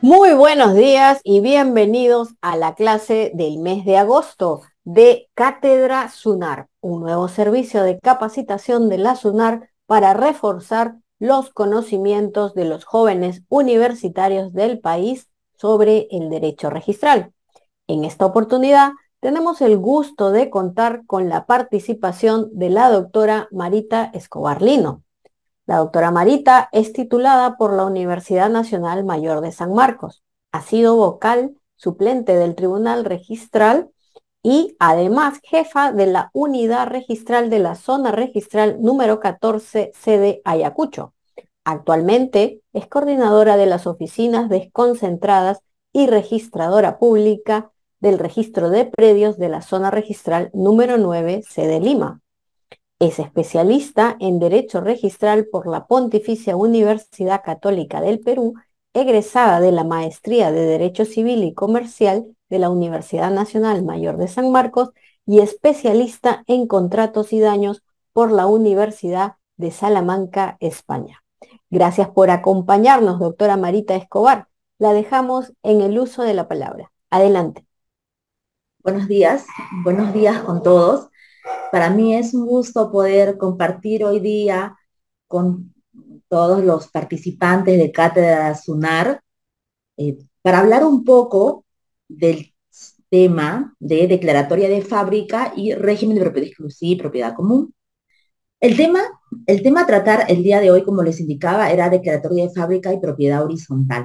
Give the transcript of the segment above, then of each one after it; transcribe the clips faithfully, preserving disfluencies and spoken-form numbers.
Muy buenos días y bienvenidos a la clase del mes de agosto de Cátedra SUNAR, un nuevo servicio de capacitación de la SUNAR para reforzar los conocimientos de los jóvenes universitarios del país sobre el derecho registral. En esta oportunidad tenemos el gusto de contar con la participación de la doctora Marita Escobar Lino. La doctora Marita es titulada por la Universidad Nacional Mayor de San Marcos. Ha sido vocal suplente del Tribunal Registral y además jefa de la Unidad Registral de la Zona Registral número catorce, sede Ayacucho. Actualmente es coordinadora de las oficinas desconcentradas y registradora pública del registro de predios de la Zona Registral número nueve, sede Lima. Es especialista en Derecho Registral por la Pontificia Universidad Católica del Perú, egresada de la Maestría de Derecho Civil y Comercial de la Universidad Nacional Mayor de San Marcos y especialista en contratos y daños por la Universidad de Salamanca, España. Gracias por acompañarnos, doctora Marita Escobar. La dejamos en el uso de la palabra. Adelante. Buenos días, buenos días con todos. Para mí es un gusto poder compartir hoy día con todos los participantes de Cátedra SUNAR eh, para hablar un poco del tema de declaratoria de fábrica y régimen de propiedad exclusiva y propiedad común. El tema, el tema a tratar el día de hoy, como les indicaba, era declaratoria de fábrica y propiedad horizontal.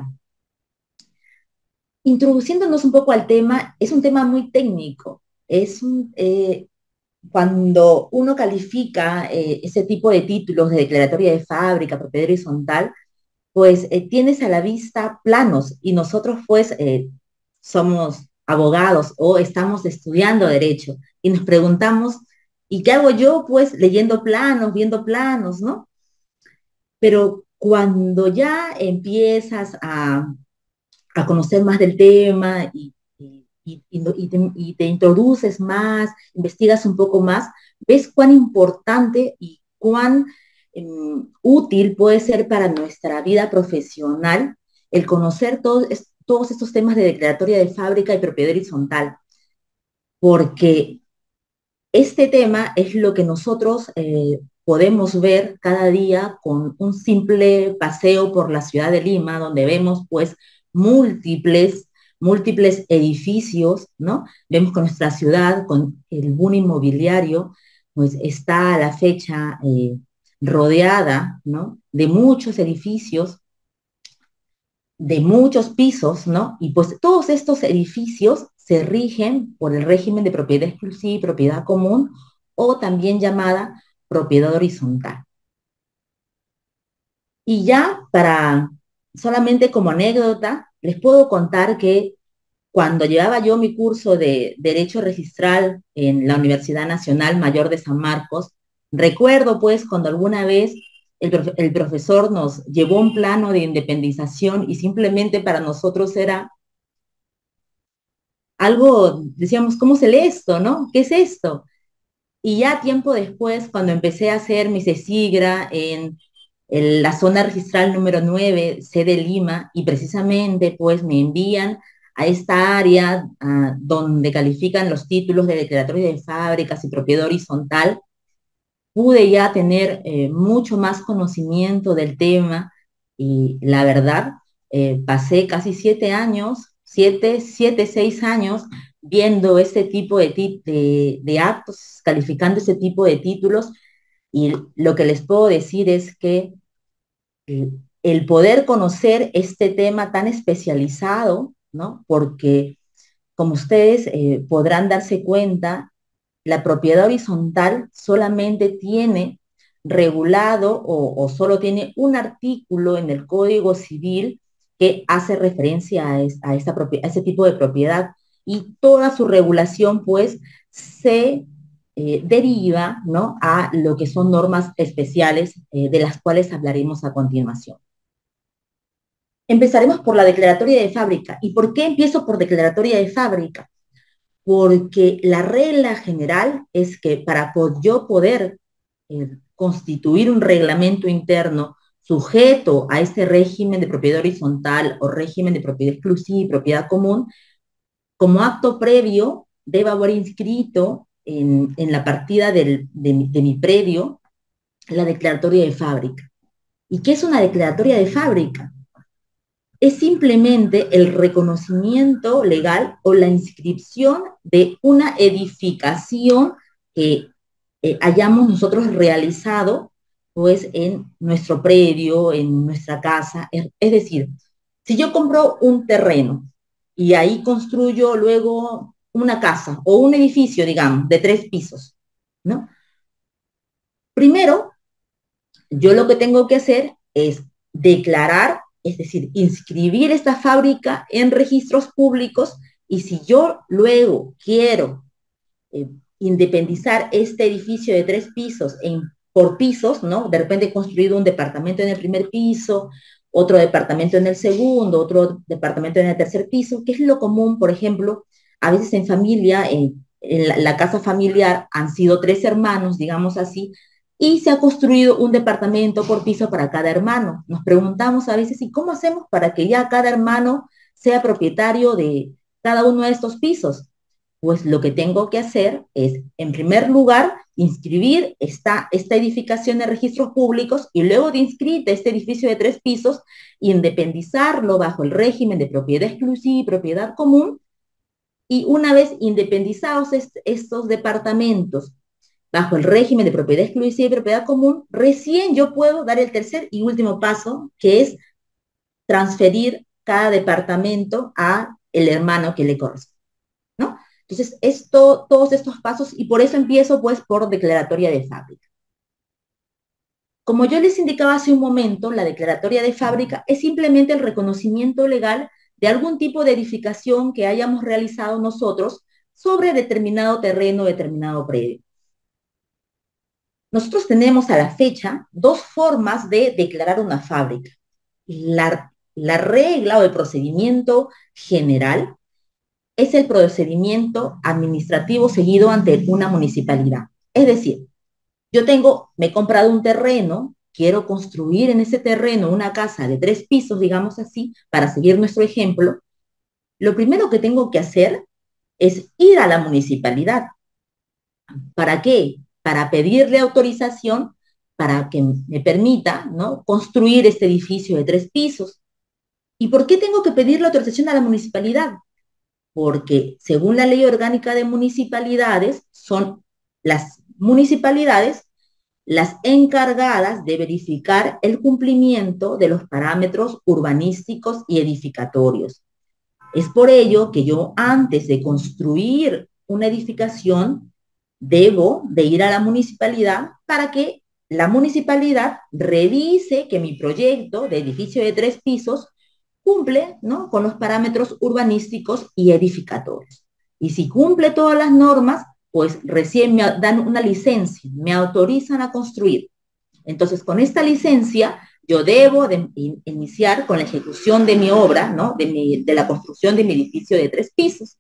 Introduciéndonos un poco al tema, es un tema muy técnico. Es un, eh, Cuando uno califica eh, ese tipo de títulos de declaratoria de fábrica, propiedad horizontal, pues eh, tienes a la vista planos y nosotros pues eh, somos abogados o estamos estudiando derecho y nos preguntamos, ¿y qué hago yo? Pues leyendo planos, viendo planos, ¿no? Pero cuando ya empiezas a, a conocer más del tema y, y, y, y, te, y, te, introduces más, investigas un poco más, ves cuán importante y cuán um, útil puede ser para nuestra vida profesional el conocer todo, es, todos estos temas de declaratoria de fábrica y propiedad horizontal, porque este tema es lo que nosotros eh, podemos ver cada día con un simple paseo por la ciudad de Lima, donde vemos pues múltiples, múltiples edificios, ¿no? Vemos que nuestra ciudad, con el boom inmobiliario, pues está a la fecha eh, rodeada, ¿no? De muchos edificios, de muchos pisos, ¿no? Y pues todos estos edificios se rigen por el régimen de propiedad exclusiva y propiedad común, o también llamada propiedad horizontal. Y ya para, solamente como anécdota, les puedo contar que cuando llevaba yo mi curso de Derecho Registral en la Universidad Nacional Mayor de San Marcos, recuerdo pues cuando alguna vez el, profe el profesor nos llevó un plano de independización y simplemente para nosotros era algo, decíamos, ¿cómo se lee esto, no? ¿Qué es esto? Y ya tiempo después, cuando empecé a hacer mi CESIGRA en, en la zona registral número nueve, sede Lima, y precisamente pues me envían a esta área uh, donde califican los títulos de declaratoria de fábricas y propiedad horizontal, pude ya tener eh, mucho más conocimiento del tema y la verdad, eh, pasé casi siete años, siete, siete, seis años viendo ese tipo de, de, de actos, calificando ese tipo de títulos, y lo que les puedo decir es que eh, el poder conocer este tema tan especializado, ¿no? Porque como ustedes eh, podrán darse cuenta, la propiedad horizontal solamente tiene regulado o, o, solo tiene un artículo en el Código Civil que hace referencia a, es, a, esta a ese tipo de propiedad, y toda su regulación pues se eh, deriva, ¿no?, a lo que son normas especiales eh, de las cuales hablaremos a continuación. Empezaremos por la declaratoria de fábrica. ¿Y por qué empiezo por declaratoria de fábrica? Porque la regla general es que para yo poder eh, constituir un reglamento interno sujeto a este régimen de propiedad horizontal o régimen de propiedad exclusiva y propiedad común, como acto previo debe haber inscrito en, en la partida del, de, mi, de mi predio la declaratoria de fábrica. ¿Y qué es una declaratoria de fábrica? Es simplemente el reconocimiento legal o la inscripción de una edificación que eh, hayamos nosotros realizado pues en nuestro predio, en nuestra casa. Es, es decir, si yo compro un terreno y ahí construyo luego una casa o un edificio, digamos, de tres pisos, ¿no? Primero, yo lo que tengo que hacer es declarar, es decir, inscribir esta fábrica en registros públicos, y si yo luego quiero eh, independizar este edificio de tres pisos en, por pisos, ¿no? De repente he construido un departamento en el primer piso, otro departamento en el segundo, otro departamento en el tercer piso, que es lo común, por ejemplo, a veces en familia, en, en la, la casa familiar han sido tres hermanos, digamos así, y se ha construido un departamento por piso para cada hermano. Nos preguntamos a veces, ¿y cómo hacemos para que ya cada hermano sea propietario de cada uno de estos pisos? Pues lo que tengo que hacer es, en primer lugar, inscribir esta, esta edificación en registros públicos, y luego de inscrita este edificio de tres pisos, independizarlo bajo el régimen de propiedad exclusiva y propiedad común, y una vez independizados est estos departamentos bajo el régimen de propiedad exclusiva y propiedad común, recién yo puedo dar el tercer y último paso, que es transferir cada departamento a el hermano que le corresponde, ¿no? Entonces, esto, todos estos pasos, y por eso empiezo pues por declaratoria de fábrica. Como yo les indicaba hace un momento, la declaratoria de fábrica es simplemente el reconocimiento legal de algún tipo de edificación que hayamos realizado nosotros sobre determinado terreno, determinado predio. Nosotros tenemos a la fecha dos formas de declarar una fábrica. La, la regla o el procedimiento general es el procedimiento administrativo seguido ante una municipalidad. Es decir, yo tengo, me he comprado un terreno, quiero construir en ese terreno una casa de tres pisos, digamos así, para seguir nuestro ejemplo. Lo primero que tengo que hacer es ir a la municipalidad. ¿Para qué? Para pedirle autorización para que me permita, ¿no?, construir este edificio de tres pisos. ¿Y por qué tengo que pedirle autorización a la municipalidad? Porque según la Ley Orgánica de Municipalidades, son las municipalidades las encargadas de verificar el cumplimiento de los parámetros urbanísticos y edificatorios. Es por ello que yo, antes de construir una edificación, debo de ir a la municipalidad para que la municipalidad revise que mi proyecto de edificio de tres pisos cumple, ¿no?, con los parámetros urbanísticos y edificatorios. Y si cumple todas las normas, pues recién me dan una licencia, me autorizan a construir. Entonces, con esta licencia, yo debo de in iniciar con la ejecución de mi obra, ¿no?, de, mi, de la construcción de mi edificio de tres pisos.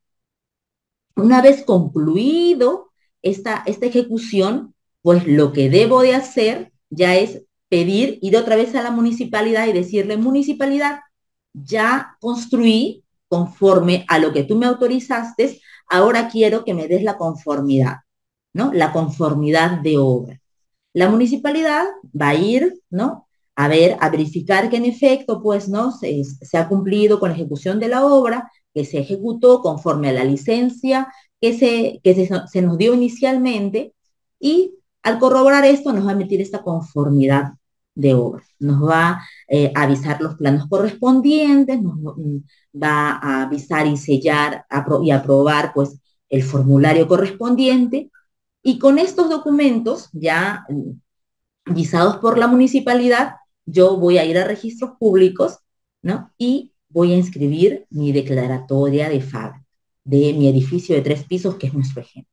Una vez concluido esta, esta ejecución, pues lo que debo de hacer ya es pedir, ir otra vez a la municipalidad y decirle: municipalidad, ya construí conforme a lo que tú me autorizaste, ahora quiero que me des la conformidad, ¿no? La conformidad de obra. La municipalidad va a ir, ¿no?, a ver, a verificar que en efecto, pues, ¿no?, se, se ha cumplido con la ejecución de la obra, que se ejecutó conforme a la licencia que se, que se, se nos dio inicialmente, y al corroborar esto nos va a emitir esta conformidad de obra. Nos va eh, a avisar los planos correspondientes, nos va a avisar y sellar apro y aprobar pues el formulario correspondiente, y con estos documentos ya visados por la municipalidad, yo voy a ir a registros públicos, ¿no?, y voy a inscribir mi declaratoria de fábrica de mi edificio de tres pisos, que es nuestro ejemplo.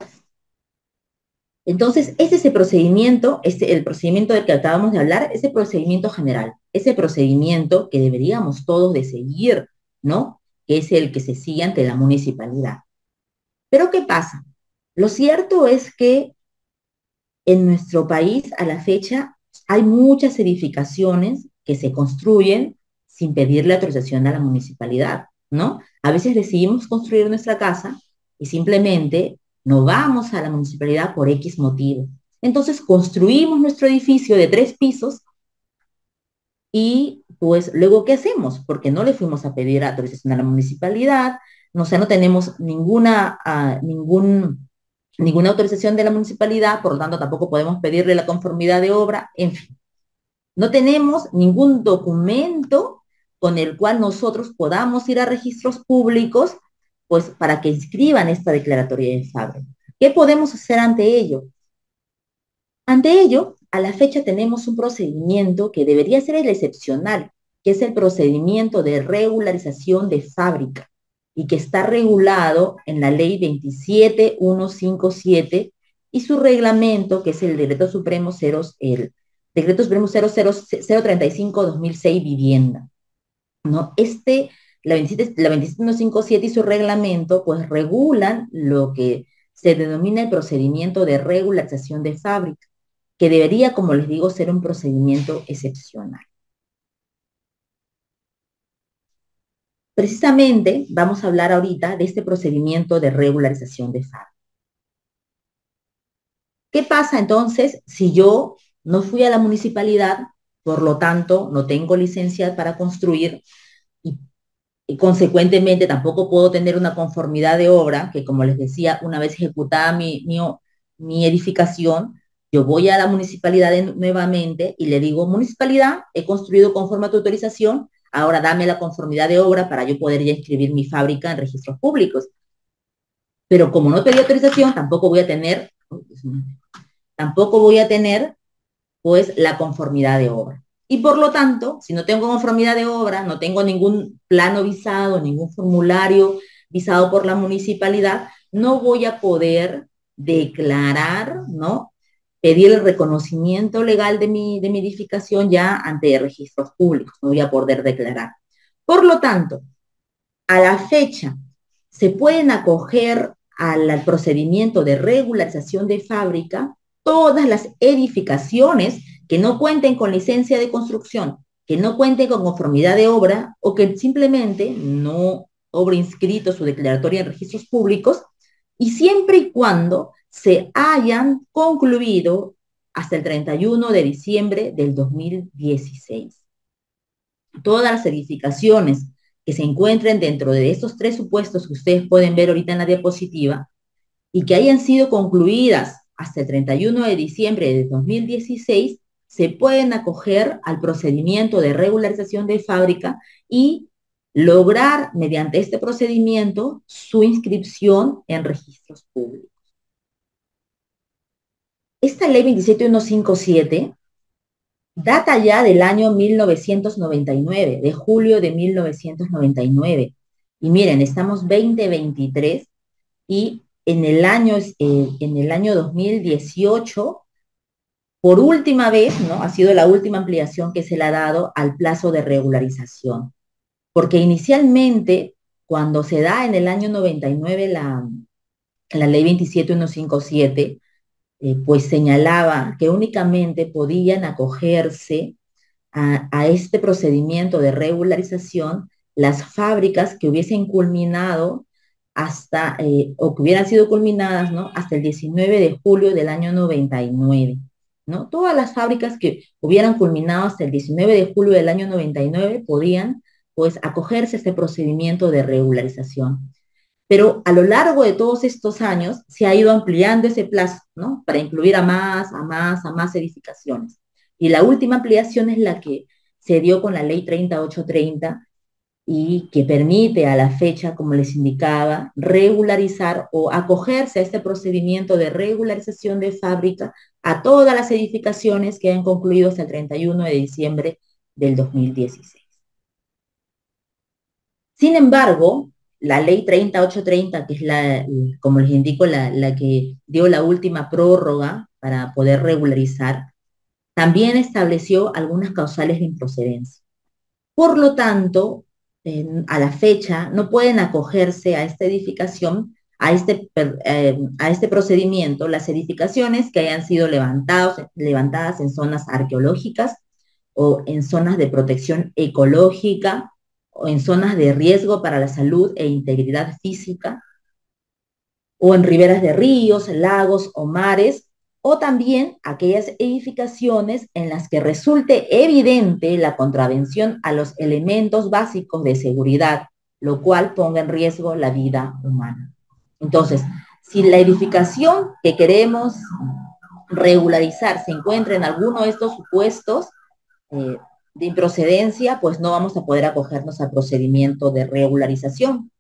Entonces, ese es el procedimiento, este, el procedimiento del que acabamos de hablar, ese procedimiento general, ese procedimiento que deberíamos todos de seguir, ¿no?, que es el que se sigue ante la municipalidad. Pero, ¿qué pasa? Lo cierto es que en nuestro país, a la fecha, hay muchas edificaciones que se construyen sin pedirle autorización a la municipalidad, ¿no? A veces decidimos construir nuestra casa y simplemente no vamos a la municipalidad por X motivo. Entonces construimos nuestro edificio de tres pisos y pues luego, ¿qué hacemos? Porque no le fuimos a pedir autorización a la municipalidad, no, o sea, no tenemos ninguna, uh, ningún, ninguna autorización de la municipalidad, por lo tanto tampoco podemos pedirle la conformidad de obra, en fin. No tenemos ningún documento con el cual nosotros podamos ir a registros públicos, pues para que inscriban esta declaratoria de fábrica. ¿Qué podemos hacer ante ello? Ante ello, a la fecha tenemos un procedimiento que debería ser el excepcional, que es el procedimiento de regularización de fábrica y que está regulado en la ley veintisiete mil ciento cincuenta y siete y su reglamento, que es el Decreto Supremo cero, el Decreto Supremo cero cero cero treinta y cinco guión dos mil seis Vivienda. ¿No? Este, la veintisiete, la veintisiete mil ciento cincuenta y siete y su reglamento, pues regulan lo que se denomina el procedimiento de regularización de fábrica, que debería, como les digo, ser un procedimiento excepcional. Precisamente vamos a hablar ahorita de este procedimiento de regularización de fábrica. ¿Qué pasa entonces si yo no fui a la municipalidad, por lo tanto no tengo licencia para construir y, y consecuentemente tampoco puedo tener una conformidad de obra, que como les decía, una vez ejecutada mi, mi, mi edificación, yo voy a la municipalidad de, nuevamente y le digo, municipalidad, he construido conforme a tu autorización, ahora dame la conformidad de obra para yo poder ya inscribir mi fábrica en registros públicos. Pero como no pedí autorización, tampoco voy a tener, tampoco voy a tener, pues, la conformidad de obra. Y por lo tanto, si no tengo conformidad de obra, no tengo ningún plano visado, ningún formulario visado por la municipalidad, no voy a poder declarar, ¿no? Pedir el reconocimiento legal de mi, de mi edificación ya ante registros públicos, no voy a poder declarar. Por lo tanto, a la fecha, se pueden acoger al, al procedimiento de regularización de fábrica todas las edificaciones que no cuenten con licencia de construcción, que no cuenten con conformidad de obra o que simplemente no obre inscrito su declaratoria en registros públicos, y siempre y cuando se hayan concluido hasta el treinta y uno de diciembre del dos mil dieciséis. Todas las edificaciones que se encuentren dentro de estos tres supuestos que ustedes pueden ver ahorita en la diapositiva y que hayan sido concluidas hasta el treinta y uno de diciembre de dos mil dieciséis, se pueden acoger al procedimiento de regularización de fábrica y lograr mediante este procedimiento su inscripción en registros públicos. Esta ley veintisiete mil ciento cincuenta y siete data ya del año mil novecientos noventa y nueve, de julio de mil novecientos noventa y nueve. Y miren, estamos veinte veintitrés y en el año, eh, en el año dos mil dieciocho, por última vez, ¿no? Ha sido la última ampliación que se le ha dado al plazo de regularización. Porque inicialmente, cuando se da en el año noventa y nueve la, la ley veintisiete mil ciento cincuenta y siete, eh, pues señalaba que únicamente podían acogerse a, a este procedimiento de regularización las fábricas que hubiesen culminado hasta, eh, o que hubieran sido culminadas, ¿no? Hasta el diecinueve de julio del año noventa y nueve, ¿no? Todas las fábricas que hubieran culminado hasta el diecinueve de julio del año noventa y nueve podían, pues, acogerse a este procedimiento de regularización. Pero a lo largo de todos estos años se ha ido ampliando ese plazo, ¿no? Para incluir a más, a más, a más edificaciones. Y la última ampliación es la que se dio con la ley treinta mil ochocientos treinta y que permite a la fecha, como les indicaba, regularizar o acogerse a este procedimiento de regularización de fábrica a todas las edificaciones que han concluido hasta el treinta y uno de diciembre del dos mil dieciséis. Sin embargo, la ley treinta mil ochocientos treinta, que es la, como les indico, la, la que dio la última prórroga para poder regularizar, también estableció algunas causales de improcedencia. Por lo tanto, eh, a la fecha, no pueden acogerse a esta edificación a este, eh, a este procedimiento las edificaciones que hayan sido levantados, levantadas en zonas arqueológicas o en zonas de protección ecológica o en zonas de riesgo para la salud e integridad física, o en riberas de ríos, lagos o mares, o también aquellas edificaciones en las que resulte evidente la contravención a los elementos básicos de seguridad, lo cual ponga en riesgo la vida humana. Entonces, si la edificación que queremos regularizar se encuentra en alguno de estos supuestos eh, de improcedencia, pues no vamos a poder acogernos al procedimiento de regularización.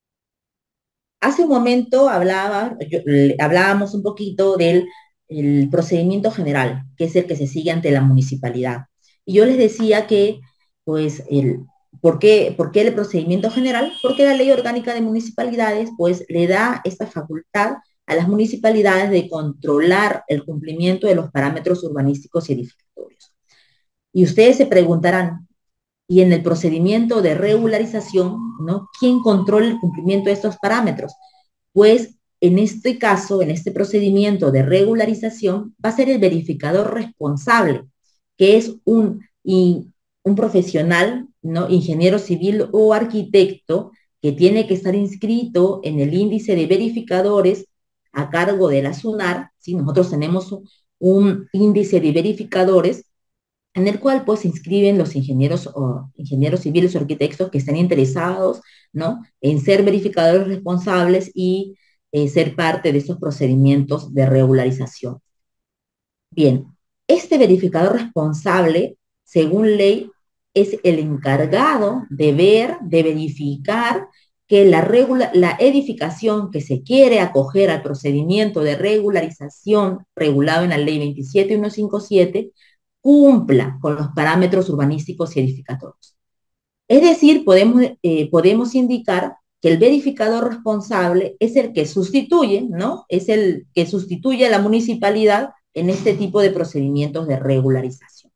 Hace un momento hablaba, yo, hablábamos un poquito del el procedimiento general, que es el que se sigue ante la municipalidad. Y yo les decía que, pues, el, ¿por qué, ¿por qué el procedimiento general? Porque la Ley Orgánica de Municipalidades, pues, le da esta facultad a las municipalidades de controlar el cumplimiento de los parámetros urbanísticos y edificatorios. Y ustedes se preguntarán, y en el procedimiento de regularización, ¿no? ¿Quién controla el cumplimiento de estos parámetros? Pues en este caso, en este procedimiento de regularización, va a ser el verificador responsable, que es un, y, un profesional, ¿no? Ingeniero civil o arquitecto, que tiene que estar inscrito en el índice de verificadores a cargo de la SUNAR. ¿Sí? Nosotros tenemos un, un índice de verificadores en el cual pues se inscriben los ingenieros o ingenieros civiles o arquitectos que estén interesados, ¿no? En ser verificadores responsables y eh, ser parte de estos procedimientos de regularización. Bien, este verificador responsable, según ley, es el encargado de ver, de verificar que la, regula, la edificación que se quiere acoger al procedimiento de regularización regulado en la ley veintisiete mil ciento cincuenta y siete cumpla con los parámetros urbanísticos y edificatorios. Es decir, podemos, eh, podemos indicar que el verificador responsable es el que sustituye, ¿no? Es el que sustituye a la municipalidad en este tipo de procedimientos de regularización.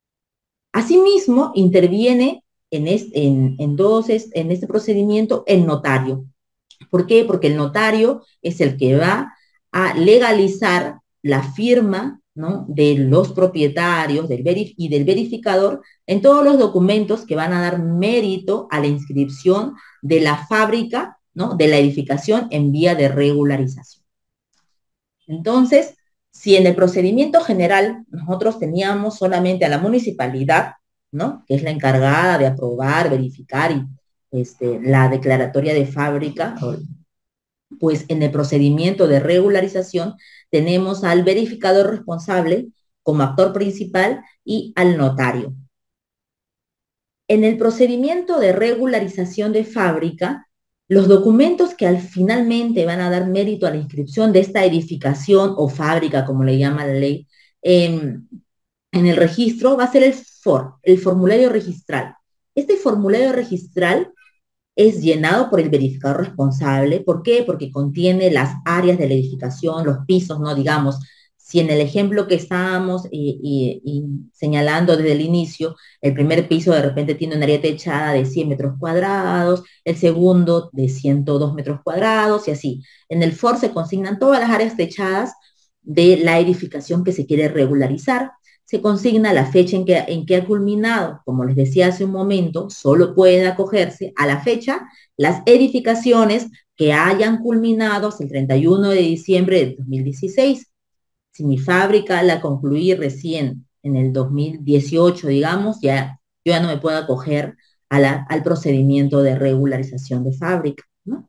Asimismo, interviene en este, en, en, dos, en este procedimiento el notario. ¿Por qué? Porque el notario es el que va a legalizar la firma, ¿no? De los propietarios del verif y del verificador en todos los documentos que van a dar mérito a la inscripción de la fábrica, ¿no? De la edificación en vía de regularización. Entonces, si en el procedimiento general nosotros teníamos solamente a la municipalidad, ¿no? Que es la encargada de aprobar, verificar y, este, la declaratoria de fábrica, pues en el procedimiento de regularización tenemos al verificador responsable como actor principal y al notario. En el procedimiento de regularización de fábrica, los documentos que al finalmente van a dar mérito a la inscripción de esta edificación o fábrica, como le llama la ley, en, en el registro va a ser el F O R, el formulario registral. Este formulario registral es llenado por el verificador responsable. ¿Por qué? Porque contiene las áreas de la edificación, los pisos, ¿no? Digamos, si en el ejemplo que estábamos y, y, y señalando desde el inicio, el primer piso de repente tiene un área techada de cien metros cuadrados, el segundo de ciento dos metros cuadrados y así. En el F O R se consignan todas las áreas techadas de la edificación que se quiere regularizar. Se consigna la fecha en que, en que ha culminado. Como les decía hace un momento, solo pueden acogerse a la fecha las edificaciones que hayan culminado hasta el treinta y uno de diciembre de dos mil dieciséis. Si mi fábrica la concluí recién en el dos mil dieciocho, digamos, ya, yo ya no me puedo acoger a la, al procedimiento de regularización de fábrica, ¿no?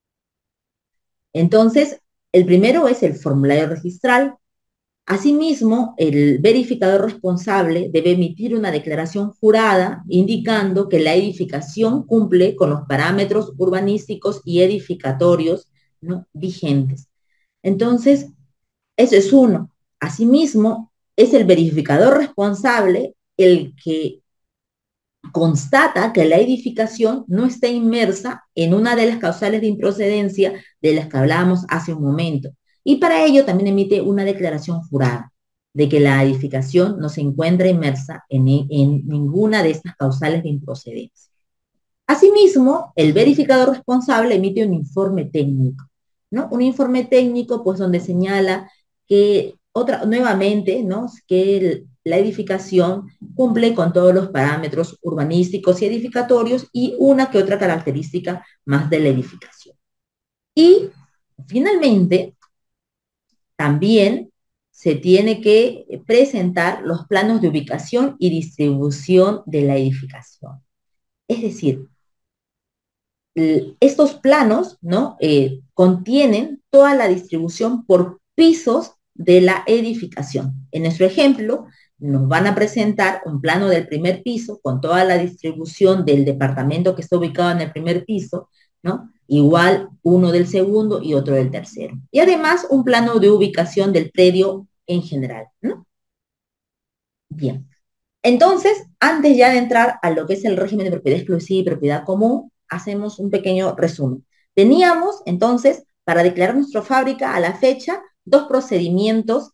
Entonces, el primero es el formulario registral. Asimismo, el verificador responsable debe emitir una declaración jurada indicando que la edificación cumple con los parámetros urbanísticos y edificatorios, ¿no? Vigentes. Entonces, eso es uno. Asimismo, es el verificador responsable el que constata que la edificación no está inmersa en una de las causales de improcedencia de las que hablábamos hace un momento. Y para ello también emite una declaración jurada de que la edificación no se encuentra inmersa en, en ninguna de estas causales de improcedencia. Asimismo, el verificador responsable emite un informe técnico ¿no? Un informe técnico, pues donde señala que otra, nuevamente, ¿no? Que el, la edificación cumple con todos los parámetros urbanísticos y edificatorios y una que otra característica más de la edificación. Y finalmente, también se tiene que presentar los planos de ubicación y distribución de la edificación. Es decir, estos planos, ¿no? Eh, contienen toda la distribución por pisos de la edificación. En nuestro ejemplo, nos van a presentar un plano del primer piso con toda la distribución del departamento que está ubicado en el primer piso, ¿no? Igual uno del segundo y otro del tercero. Y además un plano de ubicación del predio en general, ¿no? Bien. Entonces, antes ya de entrar a lo que es el régimen de propiedad exclusiva y propiedad común, hacemos un pequeño resumen. Teníamos, entonces, para declarar nuestra fábrica a la fecha, dos procedimientos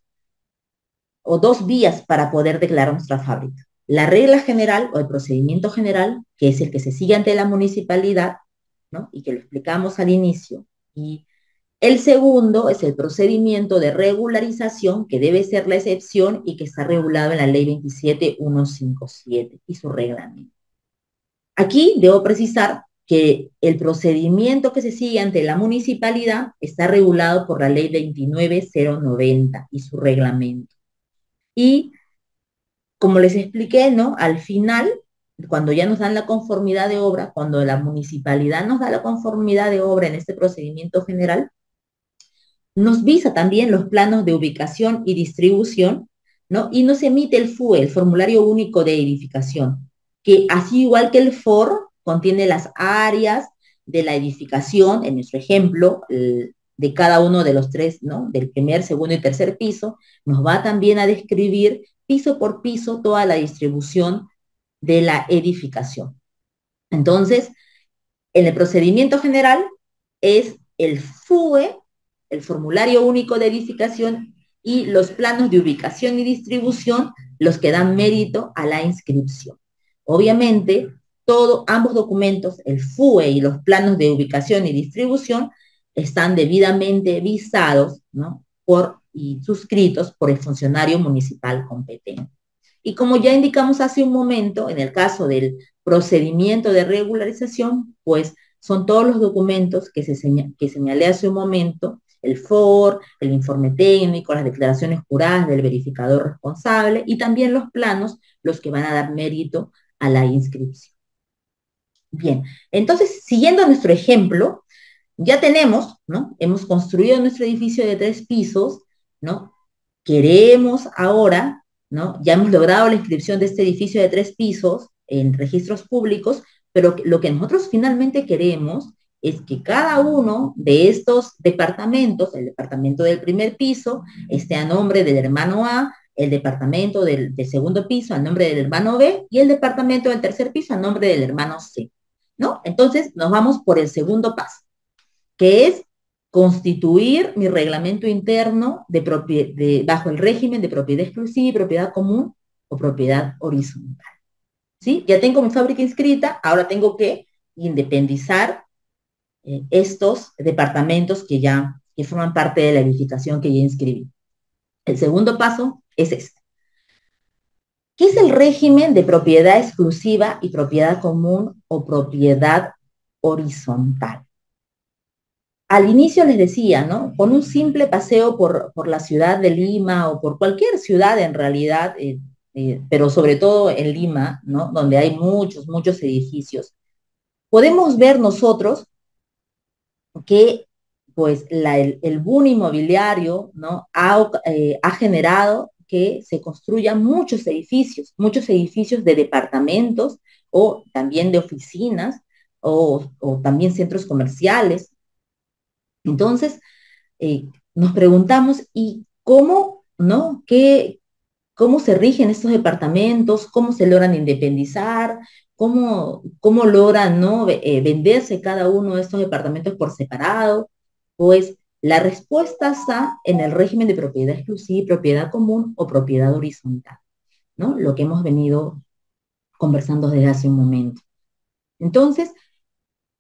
o dos vías para poder declarar nuestra fábrica. La regla general o el procedimiento general, que es el que se sigue ante la municipalidad, ¿no? Y que lo explicamos al inicio. Y el segundo es el procedimiento de regularización, que debe ser la excepción y que está regulado en la ley veintisiete mil ciento cincuenta y siete y su reglamento. Aquí debo precisar que el procedimiento que se sigue ante la municipalidad está regulado por la ley veintinueve mil noventa y su reglamento. Y como les expliqué, ¿no? Al final, cuando ya nos dan la conformidad de obra, cuando la municipalidad nos da la conformidad de obra en este procedimiento general, nos visa también los planos de ubicación y distribución, ¿no? Y nos emite el F U E, el Formulario Único de Edificación, que así igual que el F O R, contiene las áreas de la edificación, en nuestro ejemplo, el, de cada uno de los tres, ¿no? Del primer, segundo y tercer piso, nos va también a describir piso por piso toda la distribución de la edificación. Entonces, en el procedimiento general es el F U E, el Formulario Único de Edificación, y los planos de ubicación y distribución los que dan mérito a la inscripción. Obviamente, todo, ambos documentos, el F U E y los planos de ubicación y distribución, están debidamente visados, ¿no? Por, y suscritos por el funcionario municipal competente. Y como ya indicamos hace un momento, en el caso del procedimiento de regularización, pues son todos los documentos que, se señal, que señalé hace un momento, el F O R, el informe técnico, las declaraciones juradas del verificador responsable y también los planos, los que van a dar mérito a la inscripción. Bien, entonces, siguiendo nuestro ejemplo, ya tenemos, ¿no? Hemos construido nuestro edificio de tres pisos, ¿no? Queremos ahora, ¿no? Ya hemos logrado la inscripción de este edificio de tres pisos en registros públicos, pero lo que nosotros finalmente queremos es que cada uno de estos departamentos, el departamento del primer piso, esté a nombre del hermano A, el departamento del, del segundo piso a nombre del hermano B y el departamento del tercer piso a nombre del hermano C, ¿no? Entonces nos vamos por el segundo paso, que es constituir mi reglamento interno de de, bajo el régimen de propiedad exclusiva y propiedad común o propiedad horizontal. ¿Sí? Ya tengo mi fábrica inscrita, ahora tengo que independizar eh, estos departamentos que ya que forman parte de la edificación que ya inscribí. El segundo paso es este. ¿Qué es el régimen de propiedad exclusiva y propiedad común o propiedad horizontal? Al inicio les decía, ¿no? Con un simple paseo por, por la ciudad de Lima o por cualquier ciudad en realidad, eh, eh, pero sobre todo en Lima, ¿no? Donde hay muchos, muchos edificios, podemos ver nosotros que pues la, el, el boom inmobiliario, ¿no? ha, eh, ha generado que se construyan muchos edificios, muchos edificios de departamentos o también de oficinas o, o también centros comerciales. Entonces, eh, nos preguntamos, ¿y cómo, no? ¿Qué, cómo se rigen estos departamentos? ¿Cómo se logran independizar? ¿Cómo, cómo logran, no, eh, venderse cada uno de estos departamentos por separado? Pues la respuesta está en el régimen de propiedad exclusiva, propiedad común o propiedad horizontal, ¿no? Lo que hemos venido conversando desde hace un momento. Entonces,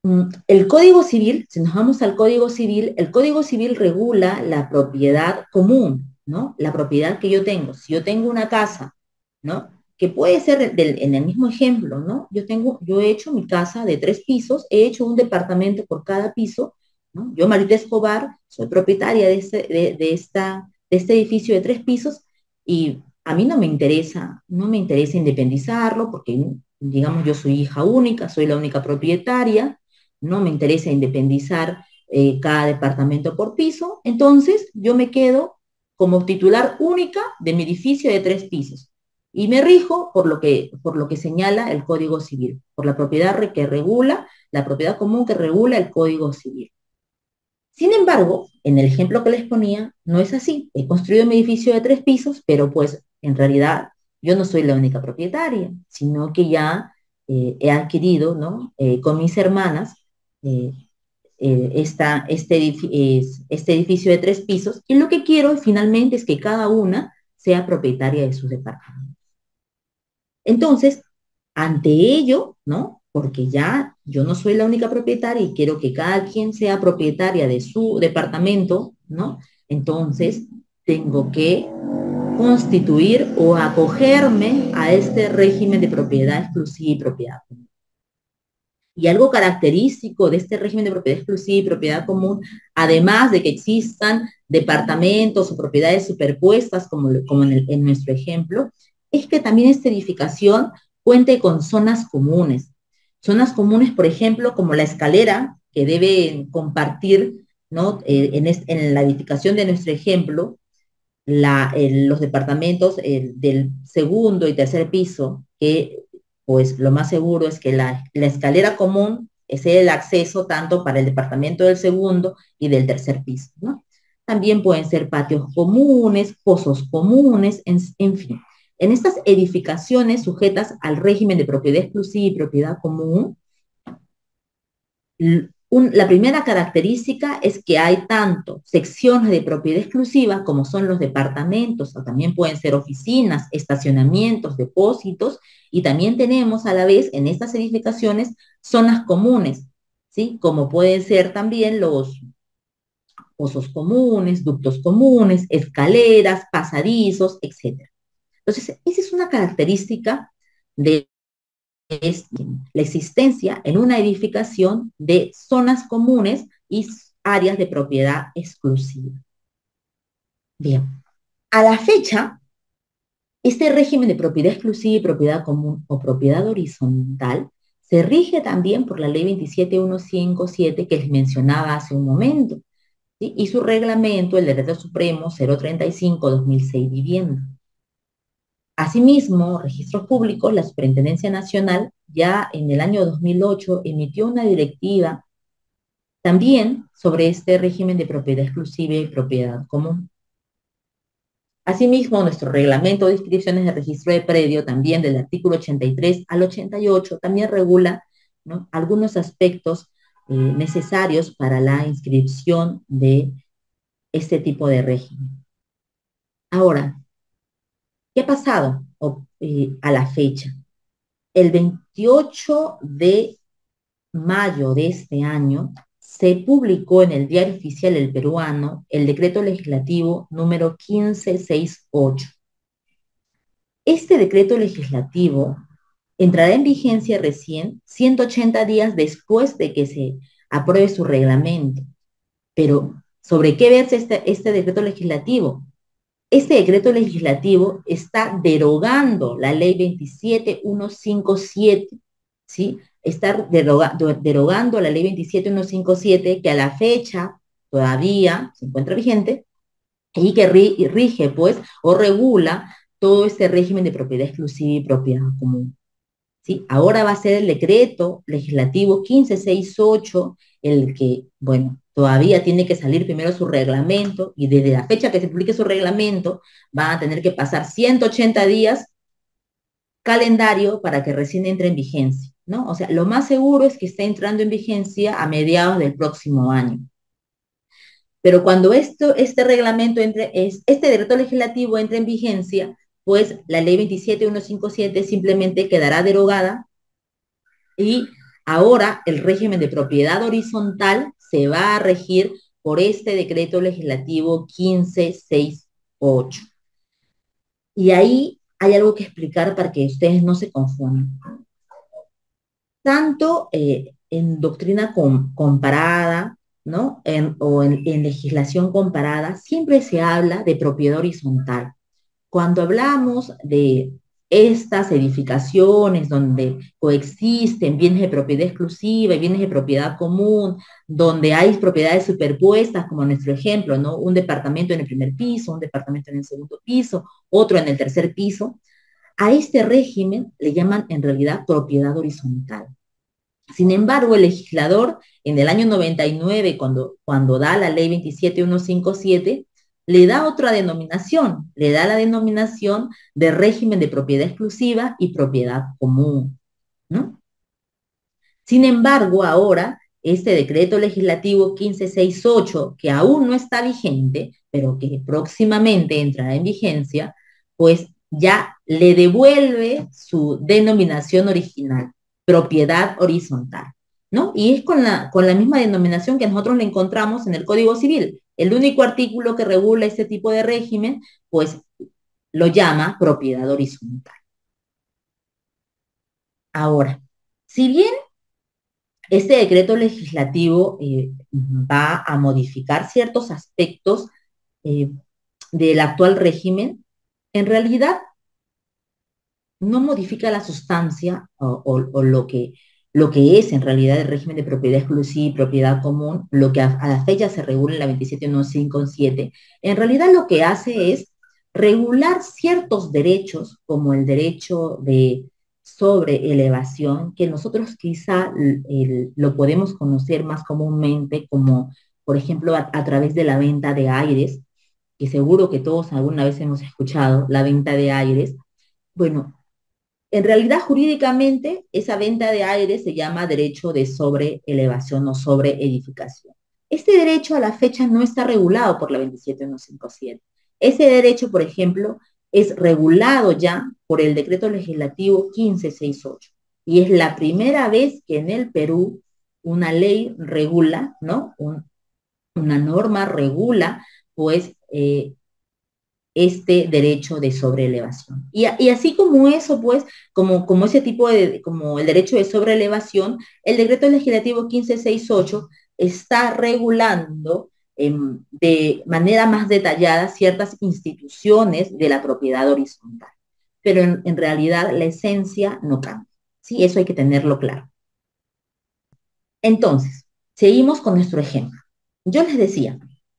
Mm, El Código Civil, si nos vamos al Código Civil, el Código Civil regula la propiedad común, ¿no? La propiedad que yo tengo. Si yo tengo una casa, ¿no? Que puede ser del- en el mismo ejemplo, ¿no? Yo tengo, yo he hecho mi casa de tres pisos, he hecho un departamento por cada piso, ¿no? Yo, Marita Escobar, soy propietaria de, este, de, de esta, de este edificio de tres pisos y a mí no me interesa, no me interesa independizarlo porque, digamos, yo soy hija única, soy la única propietaria, no me interesa independizar eh, cada departamento por piso, entonces yo me quedo como titular única de mi edificio de tres pisos y me rijo por lo que, por lo que señala el Código Civil, por la propiedad que regula, la propiedad común que regula el Código Civil. Sin embargo, en el ejemplo que les ponía, no es así. He construido mi edificio de tres pisos, pero pues en realidad yo no soy la única propietaria, sino que ya eh, he adquirido, ¿no? Eh, con mis hermanas eh, eh, esta, este, edificio, este edificio de tres pisos y lo que quiero finalmente es que cada una sea propietaria de sus departamentos. Entonces, ante ello, ¿no? Porque ya yo no soy la única propietaria y quiero que cada quien sea propietaria de su departamento, ¿no? Entonces, tengo que constituir o acogerme a este régimen de propiedad exclusiva y propiedad común. Y algo característico de este régimen de propiedad exclusiva y propiedad común, además de que existan departamentos o propiedades superpuestas, como, como en, el, en nuestro ejemplo, es que también esta edificación cuente con zonas comunes. Zonas comunes, por ejemplo, como la escalera que debe compartir, ¿no? Eh, en, es, en la edificación de nuestro ejemplo, la, el, los departamentos el, del segundo y tercer piso, que pues lo más seguro es que la, la escalera común es el acceso tanto para el departamento del segundo y del tercer piso, ¿no? También pueden ser patios comunes, pozos comunes, en, en fin. En estas edificaciones sujetas al régimen de propiedad exclusiva y propiedad común, un, la primera característica es que hay tanto secciones de propiedad exclusiva como son los departamentos, o también pueden ser oficinas, estacionamientos, depósitos, y también tenemos a la vez en estas edificaciones zonas comunes, ¿sí? Como pueden ser también los pozos comunes, ductos comunes, escaleras, pasadizos, etcétera. Entonces, esa es una característica de es la existencia en una edificación de zonas comunes y áreas de propiedad exclusiva. Bien, a la fecha, este régimen de propiedad exclusiva y propiedad común o propiedad horizontal se rige también por la ley veintisiete mil ciento cincuenta y siete que les mencionaba hace un momento, ¿sí? Y su reglamento, el Decreto Supremo cero treinta y cinco guión dos mil seis Vivienda. Asimismo, Registros Públicos, la Superintendencia Nacional, ya en el año dos mil ocho emitió una directiva también sobre este régimen de propiedad exclusiva y propiedad común. Asimismo, nuestro reglamento de inscripciones de registro de predio, también del artículo ochenta y tres al ochenta y ocho, también regula, ¿no?, algunos aspectos eh, necesarios para la inscripción de este tipo de régimen. Ahora, ¿qué ha pasado o, eh, a la fecha? El veintiocho de mayo de este año se publicó en el Diario Oficial del Peruano el decreto legislativo número quince sesenta y ocho. Este decreto legislativo entrará en vigencia recién ciento ochenta días después de que se apruebe su reglamento. Pero, ¿sobre qué verse este, este decreto legislativo? Este decreto legislativo está derogando la ley veintisiete mil ciento cincuenta y siete, ¿sí? Está deroga, derogando la ley veintisiete mil ciento cincuenta y siete que a la fecha todavía se encuentra vigente y que rige, pues, o regula todo este régimen de propiedad exclusiva y propiedad común. ¿Sí? Ahora va a ser el decreto legislativo quince sesenta y ocho el que, bueno, todavía tiene que salir primero su reglamento y desde la fecha que se publique su reglamento van a tener que pasar ciento ochenta días calendario para que recién entre en vigencia, ¿no? O sea, lo más seguro es que esté entrando en vigencia a mediados del próximo año. Pero cuando esto, este reglamento entre, es, este decreto legislativo entre en vigencia, pues la ley veintisiete mil ciento cincuenta y siete simplemente quedará derogada y Ahora el régimen de propiedad horizontal se va a regir por este decreto legislativo quince sesenta y ocho. Y ahí hay algo que explicar para que ustedes no se confundan. Tanto eh, en doctrina com comparada, ¿no? En, o en, en legislación comparada, siempre se habla de propiedad horizontal. Cuando hablamos de estas edificaciones donde coexisten bienes de propiedad exclusiva y bienes de propiedad común, donde hay propiedades superpuestas, como nuestro ejemplo, ¿no? Un departamento en el primer piso, un departamento en el segundo piso, otro en el tercer piso, a este régimen le llaman en realidad propiedad horizontal. Sin embargo, el legislador en el año noventa y nueve, cuando, cuando da la ley veintisiete mil ciento cincuenta y siete, le da otra denominación, le da la denominación de régimen de propiedad exclusiva y propiedad común, ¿no? Sin embargo, ahora, este decreto legislativo quince sesenta y ocho, que aún no está vigente, pero que próximamente entrará en vigencia, pues ya le devuelve su denominación original, propiedad horizontal, ¿no? Y es con la, con la misma denominación que nosotros le encontramos en el Código Civil. El único artículo que regula este tipo de régimen, pues lo llama propiedad horizontal. Ahora, si bien este decreto legislativo eh, va a modificar ciertos aspectos eh, del actual régimen, en realidad no modifica la sustancia o, o, o lo, que, lo que es en realidad el régimen de propiedad exclusiva y propiedad común, lo que a, a la fecha se regula en la veintisiete mil ciento cincuenta y siete. En realidad lo que hace es regular ciertos derechos, como el derecho de sobre elevación, que nosotros quizá el, lo podemos conocer más comúnmente como, por ejemplo, a, a través de la venta de aires, que seguro que todos alguna vez hemos escuchado, la venta de aires. Bueno, en realidad, jurídicamente, esa venta de aire se llama derecho de sobreelevación o sobreedificación. Este derecho a la fecha no está regulado por la veintisiete mil ciento cincuenta y siete. Ese derecho, por ejemplo, es regulado ya por el decreto legislativo quince sesenta y ocho. Y es la primera vez que en el Perú una ley regula, ¿no? Un, una norma regula, pues, eh, este derecho de sobreelevación. Y, y así como eso, pues, como, como ese tipo de, como el derecho de sobreelevación, el decreto legislativo quince sesenta y ocho está regulando eh, de manera más detallada ciertas instituciones de la propiedad horizontal. Pero en, en realidad la esencia no cambia. Sí, eso hay que tenerlo claro. Entonces, seguimos con nuestro ejemplo. Yo les decía,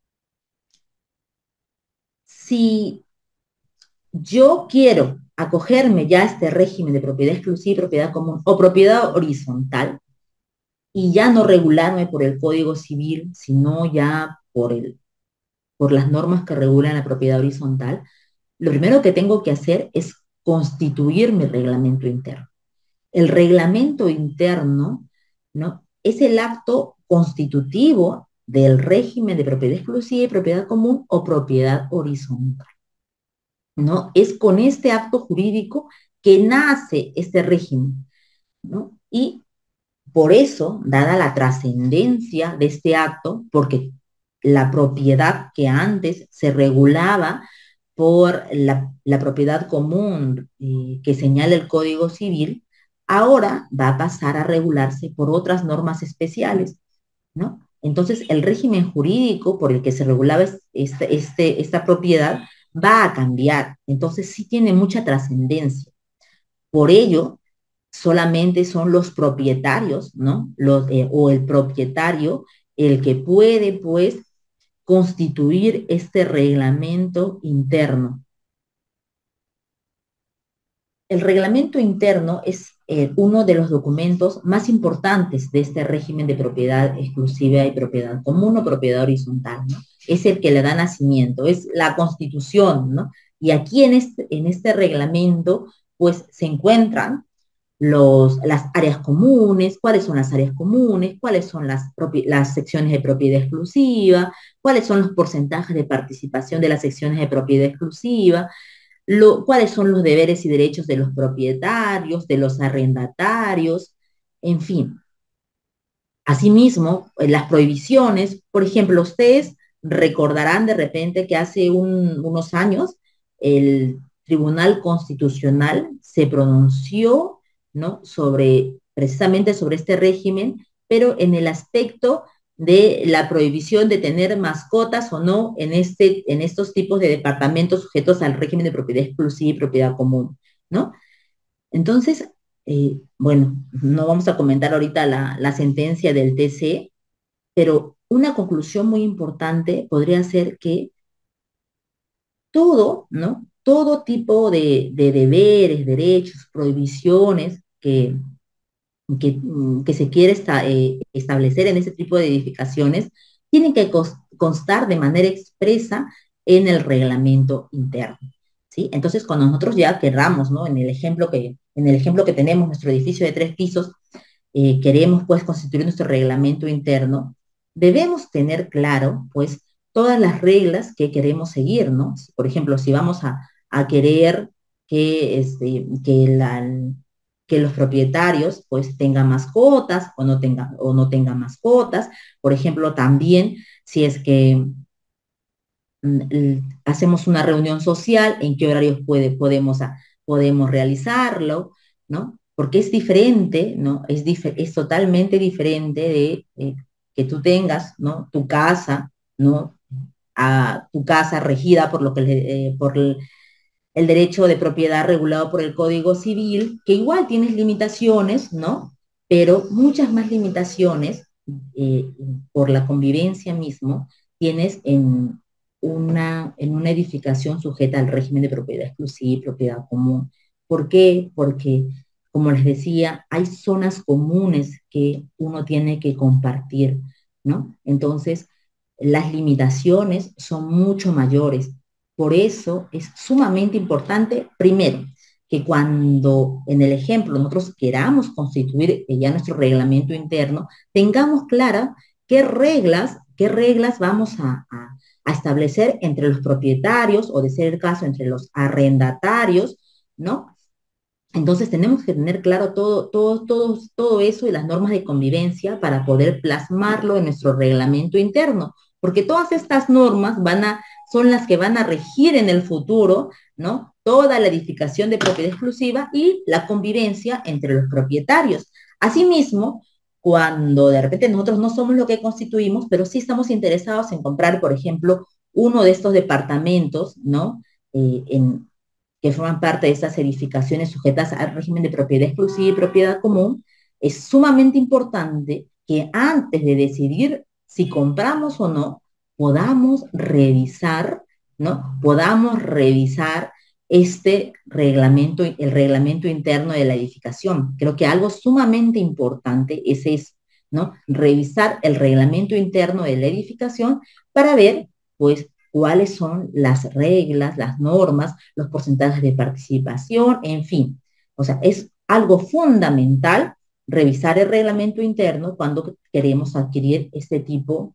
si yo quiero acogerme ya a este régimen de propiedad exclusiva, propiedad común o propiedad horizontal y ya no regularme por el Código Civil, sino ya por, el, por las normas que regulan la propiedad horizontal, lo primero que tengo que hacer es constituir mi reglamento interno. El reglamento interno, ¿no?, es el acto constitutivo del régimen de propiedad exclusiva y propiedad común o propiedad horizontal, ¿no? Es con este acto jurídico que nace este régimen, ¿no? Y por eso, dada la trascendencia de este acto, porque la propiedad que antes se regulaba por la, la propiedad común eh, que señala el Código Civil, ahora va a pasar a regularse por otras normas especiales, ¿no? Entonces, el régimen jurídico por el que se regulaba este, este, esta propiedad va a cambiar. Entonces, sí tiene mucha trascendencia. Por ello, solamente son los propietarios, ¿no? Los, eh, o el propietario el que puede, pues, constituir este reglamento interno. El reglamento interno es eh, uno de los documentos más importantes de este régimen de propiedad exclusiva y propiedad común o propiedad horizontal, ¿no? Es el que le da nacimiento, es la Constitución, ¿no? Y aquí en este, en este reglamento, pues, se encuentran los, las áreas comunes, cuáles son las áreas comunes, cuáles son las, las secciones de propiedad exclusiva, cuáles son los porcentajes de participación de las secciones de propiedad exclusiva, Lo, cuáles son los deberes y derechos de los propietarios, de los arrendatarios, en fin. Asimismo, eh, las prohibiciones, por ejemplo, ustedes recordarán de repente que hace un, unos años el Tribunal Constitucional se pronunció, ¿no?, sobre, precisamente sobre este régimen, pero en el aspecto de la prohibición de tener mascotas o no en, este, en estos tipos de departamentos sujetos al régimen de propiedad exclusiva y propiedad común, ¿no? Entonces, eh, bueno, no vamos a comentar ahorita la, la sentencia del T C, pero una conclusión muy importante podría ser que todo, ¿no? Todo tipo de, de deberes, derechos, prohibiciones que, que, mm, que se quiere esta, eh, establecer en ese tipo de edificaciones tienen que cos- constar de manera expresa en el reglamento interno. ¿Sí? Entonces, cuando nosotros ya querramos, ¿no? En el ejemplo que, en el ejemplo que tenemos, nuestro edificio de tres pisos, eh, queremos pues constituir nuestro reglamento interno, debemos tener claro pues todas las reglas que queremos seguir, ¿no? Por ejemplo, si vamos a, a querer que, este, que, la, que los propietarios pues tengan mascotas o no tengan, o no tengan mascotas, por ejemplo, también si es que hacemos una reunión social, en qué horarios puede, podemos, podemos realizarlo, ¿no? Porque es diferente, ¿no? Es, dif es totalmente diferente de eh, que tú tengas, ¿no? Tu casa, ¿no? A tu casa regida por lo que eh, por el, el derecho de propiedad regulado por el Código Civil, que igual tienes limitaciones, ¿no? Pero muchas más limitaciones eh, por la convivencia mismo tienes en una, en una edificación sujeta al régimen de propiedad exclusiva y propiedad común. ¿Por qué? Porque, como les decía, hay zonas comunes que uno tiene que compartir, ¿no? Entonces, las limitaciones son mucho mayores. Por eso es sumamente importante, primero, que cuando en el ejemplo nosotros queramos constituir ya nuestro reglamento interno, tengamos clara qué reglas, qué reglas vamos a, a, a establecer entre los propietarios o, de ser el caso, entre los arrendatarios, ¿no? Entonces tenemos que tener claro todo, todo, todo, todo eso y las normas de convivencia para poder plasmarlo en nuestro reglamento interno, porque todas estas normas van a, son las que van a regir en el futuro, ¿no? Toda la edificación de propiedad exclusiva y la convivencia entre los propietarios. Asimismo, cuando de repente nosotros no somos lo que constituimos, pero sí estamos interesados en comprar, por ejemplo, uno de estos departamentos, ¿no? Eh, en, que forman parte de estas edificaciones sujetas al régimen de propiedad exclusiva y propiedad común, es sumamente importante que antes de decidir si compramos o no, podamos revisar, ¿no? Podamos revisar este reglamento, el reglamento interno de la edificación. Creo que algo sumamente importante es eso, ¿no? Revisar el reglamento interno de la edificación para ver, pues, cuáles son las reglas, las normas, los porcentajes de participación, en fin. O sea, es algo fundamental revisar el reglamento interno cuando queremos adquirir este tipo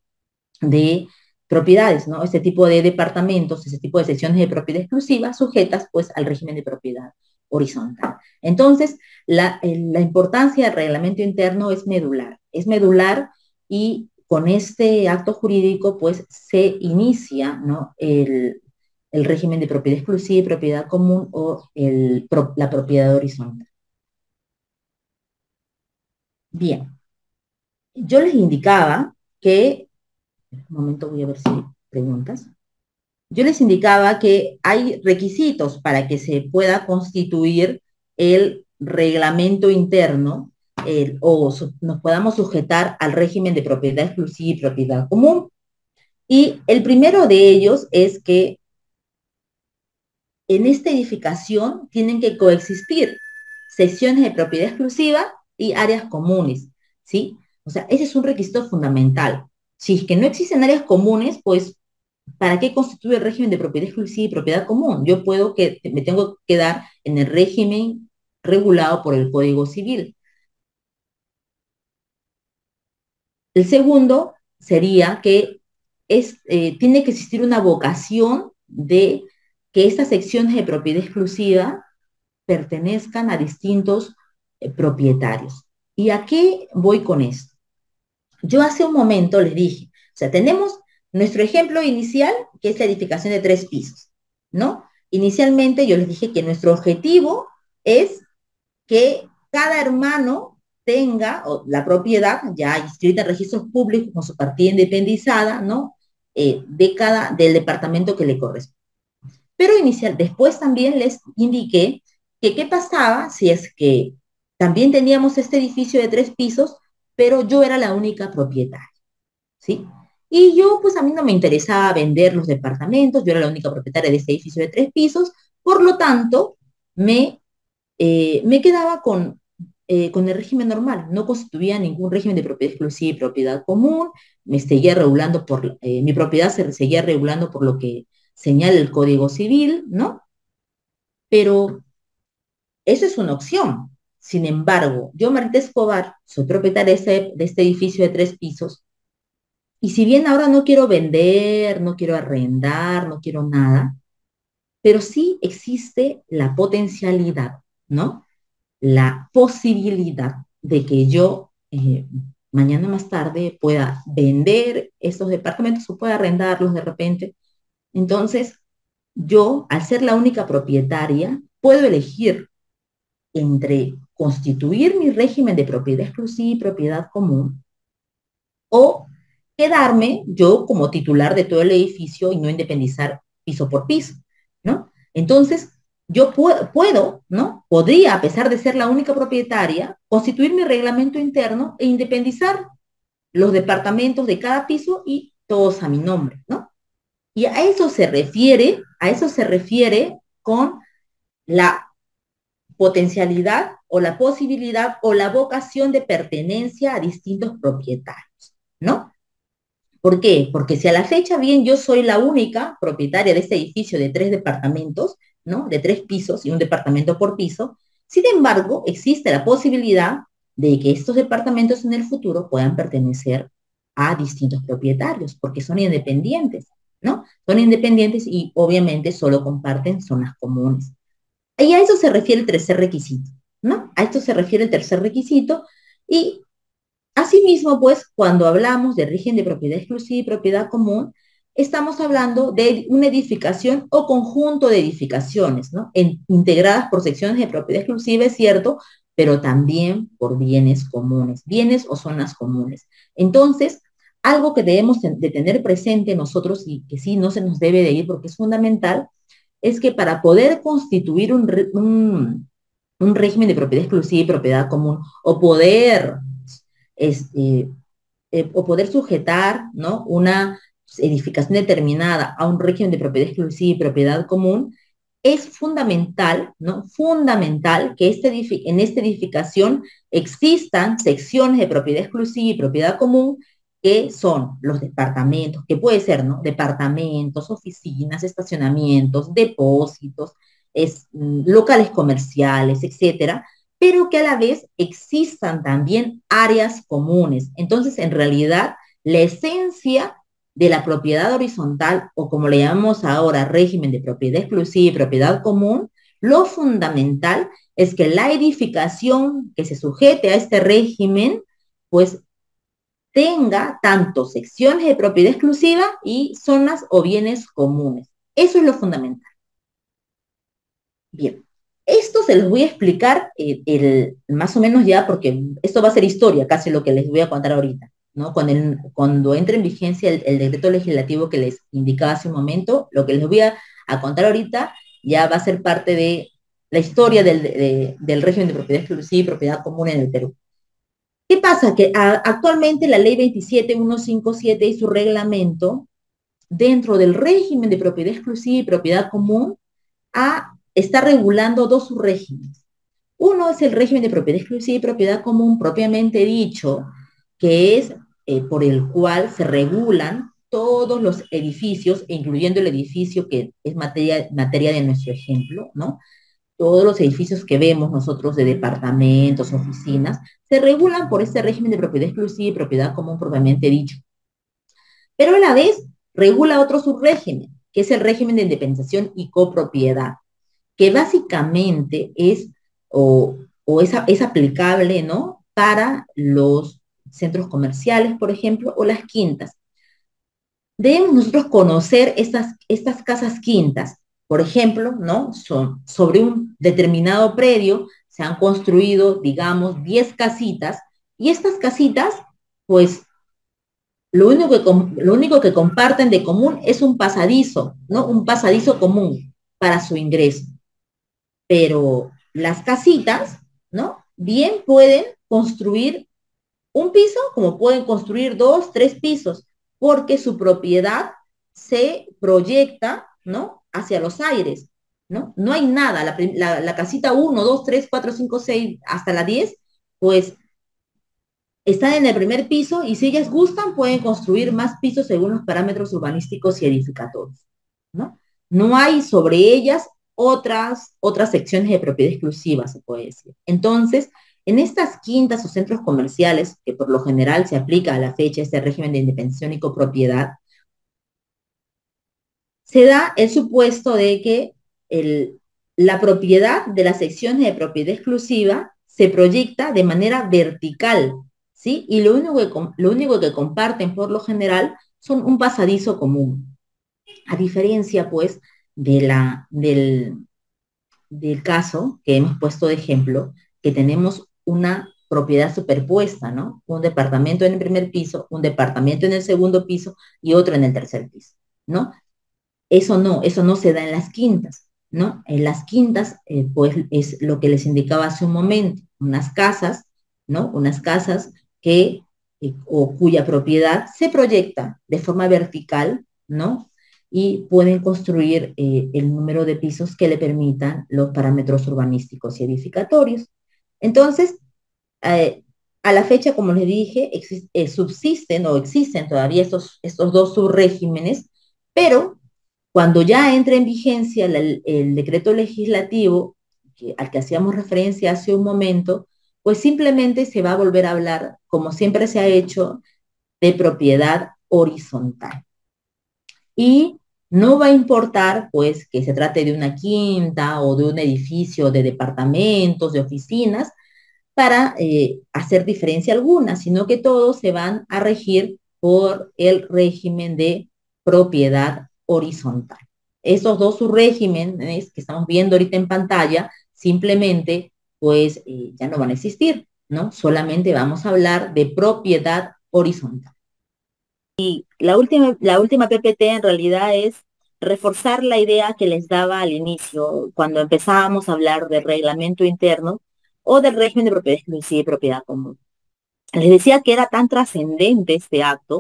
de propiedades, ¿no? Este tipo de departamentos, este tipo de secciones de propiedad exclusiva sujetas pues al régimen de propiedad horizontal. Entonces, la, la importancia del reglamento interno es medular, es medular y con este acto jurídico, pues, se inicia, ¿no?, el, el régimen de propiedad exclusiva y propiedad común o el, la propiedad horizontal. Bien, yo les indicaba que, un momento voy a ver si hay preguntas. Yo les indicaba que hay requisitos para que se pueda constituir el reglamento interno el, o su, nos podamos sujetar al régimen de propiedad exclusiva y propiedad común. Y el primero de ellos es que en esta edificación tienen que coexistir secciones de propiedad exclusiva y áreas comunes, ¿sí? O sea, ese es un requisito fundamental. Si es que no existen áreas comunes, pues, ¿para qué constituye el régimen de propiedad exclusiva y propiedad común? Yo puedo que me tengo que quedar en el régimen regulado por el Código Civil. El segundo sería que es, eh, tiene que existir una vocación de que estas secciones de propiedad exclusiva pertenezcan a distintos eh, propietarios. ¿Y a qué voy con esto? Yo hace un momento les dije, o sea, tenemos nuestro ejemplo inicial, que es la edificación de tres pisos, ¿no? Inicialmente yo les dije que nuestro objetivo es que cada hermano tenga o, la propiedad ya inscrita en registros públicos con su partida independizada, ¿no? Eh, de cada, del departamento que le corresponde. Pero inicial, después también les indiqué que qué pasaba si es que también teníamos este edificio de tres pisos, pero yo era la única propietaria, ¿sí? Y yo, pues a mí no me interesaba vender los departamentos, yo era la única propietaria de este edificio de tres pisos, por lo tanto, me, eh, me quedaba con, eh, con el régimen normal, no constituía ningún régimen de propiedad exclusiva y propiedad común, me seguía regulando por, eh, mi propiedad se seguía regulando por lo que señala el Código Civil, ¿no? Pero eso es una opción. Sin embargo, yo, Marita Escobar, soy propietaria de este, de este edificio de tres pisos, y si bien ahora no quiero vender, no quiero arrendar, no quiero nada, pero sí existe la potencialidad, ¿no? La posibilidad de que yo eh, mañana más tarde pueda vender estos departamentos o pueda arrendarlos de repente. Entonces, yo, al ser la única propietaria, puedo elegir entre constituir mi régimen de propiedad exclusiva y propiedad común o quedarme yo como titular de todo el edificio y no independizar piso por piso, ¿no? Entonces, yo pu puedo, ¿no? Podría, a pesar de ser la única propietaria, constituir mi reglamento interno e independizar los departamentos de cada piso y todos a mi nombre, ¿no? Y a eso se refiere, a eso se refiere con la potencialidad o la posibilidad o la vocación de pertenencia a distintos propietarios, ¿no? ¿Por qué? Porque si a la fecha bien yo soy la única propietaria de este edificio de tres departamentos, ¿no? De tres pisos y un departamento por piso, sin embargo, existe la posibilidad de que estos departamentos en el futuro puedan pertenecer a distintos propietarios, porque son independientes, ¿no? Son independientes y obviamente solo comparten zonas comunes. Y a eso se refiere el tercer requisito, ¿no? A esto se refiere el tercer requisito y asimismo, pues, cuando hablamos de régimen de propiedad exclusiva y propiedad común, estamos hablando de una edificación o conjunto de edificaciones, ¿no? En, integradas por secciones de propiedad exclusiva, es cierto, pero también por bienes comunes, bienes o zonas comunes. Entonces, algo que debemos de tener presente nosotros y que sí no se nos debe de ir porque es fundamental, es que para poder constituir un, un, un régimen de propiedad exclusiva y propiedad común o poder este, eh, o poder sujetar, ¿no? Una edificación determinada a un régimen de propiedad exclusiva y propiedad común, es fundamental, ¿no? Fundamental que este en esta edificación existan secciones de propiedad exclusiva y propiedad común que son los departamentos, que puede ser, ¿no? Departamentos, oficinas, estacionamientos, depósitos, es, locales comerciales, etcétera, pero que a la vez existan también áreas comunes. Entonces, en realidad, la esencia de la propiedad horizontal, o como le llamamos ahora, régimen de propiedad exclusiva y propiedad común, lo fundamental es que la edificación que se sujete a este régimen, pues tenga tanto secciones de propiedad exclusiva y zonas o bienes comunes. Eso es lo fundamental. Bien, esto se los voy a explicar eh, el, más o menos ya, porque esto va a ser historia, casi lo que les voy a contar ahorita, ¿no? Cuando, el, cuando entre en vigencia el, el decreto legislativo que les indicaba hace un momento, lo que les voy a, a contar ahorita ya va a ser parte de la historia del, de, del régimen de propiedad exclusiva y propiedad común en el Perú. ¿Qué pasa? Que a, actualmente la ley veintisiete mil ciento cincuenta y siete y su reglamento, dentro del régimen de propiedad exclusiva y propiedad común, a, está regulando dos subregímenes. Uno es el régimen de propiedad exclusiva y propiedad común propiamente dicho, que es eh, por el cual se regulan todos los edificios, incluyendo el edificio que es materia, materia de nuestro ejemplo, ¿no? Todos los edificios que vemos nosotros de departamentos, oficinas, se regulan por este régimen de propiedad exclusiva y propiedad común propiamente dicho. Pero a la vez regula otro subrégimen, que es el régimen de independización y copropiedad, que básicamente es o, o es, es aplicable, ¿no? Para los centros comerciales, por ejemplo, o las quintas. Debemos nosotros conocer estas, estas casas quintas. Por ejemplo, ¿no? Son, sobre un determinado predio se han construido, digamos, diez casitas, y estas casitas, pues, lo único que, lo único que comparten de común es un pasadizo, ¿no? Un pasadizo común para su ingreso. Pero las casitas, ¿no? Bien pueden construir un piso, como pueden construir dos, tres pisos, porque su propiedad se proyecta, ¿no? Hacia los aires, ¿no? No hay nada, la, la, la casita uno, dos, tres, cuatro, cinco, seis, hasta la diez, pues están en el primer piso, y si ellas gustan pueden construir más pisos según los parámetros urbanísticos y edificatorios, ¿no? No hay sobre ellas otras, otras secciones de propiedad exclusiva, se puede decir. Entonces, en estas quintas o centros comerciales, que por lo general se aplica a la fecha este régimen de independencia y copropiedad, se da el supuesto de que el, la propiedad de las secciones de propiedad exclusiva se proyecta de manera vertical, ¿sí? Y lo único que, lo único que comparten por lo general son un pasadizo común. A diferencia, pues, de la, del, del caso que hemos puesto de ejemplo, que tenemos una propiedad superpuesta, ¿no? Un departamento en el primer piso, un departamento en el segundo piso y otro en el tercer piso, ¿no? Eso no, eso no se da en las quintas, ¿no? En las quintas, eh, pues es lo que les indicaba hace un momento, unas casas, ¿no? Unas casas que, eh, o cuya propiedad se proyecta de forma vertical, ¿no? Y pueden construir eh, el número de pisos que le permitan los parámetros urbanísticos y edificatorios. Entonces, eh, a la fecha, como les dije, exist, eh, subsisten o existen todavía estos, estos dos subregímenes, pero cuando ya entre en vigencia el, el decreto legislativo que, al que hacíamos referencia hace un momento, pues simplemente se va a volver a hablar, como siempre se ha hecho, de propiedad horizontal. Y no va a importar, pues, que se trate de una quinta o de un edificio de departamentos, de oficinas, para eh, hacer diferencia alguna, sino que todos se van a regir por el régimen de propiedad horizontal. Esos dos subregímenes que estamos viendo ahorita en pantalla, simplemente, pues, eh, ya no van a existir, ¿no? Solamente vamos a hablar de propiedad horizontal. Y la última, la última P P T en realidad es reforzar la idea que les daba al inicio, cuando empezábamos a hablar del reglamento interno o del régimen de propiedad exclusiva y propiedad común. Les decía que era tan trascendente este acto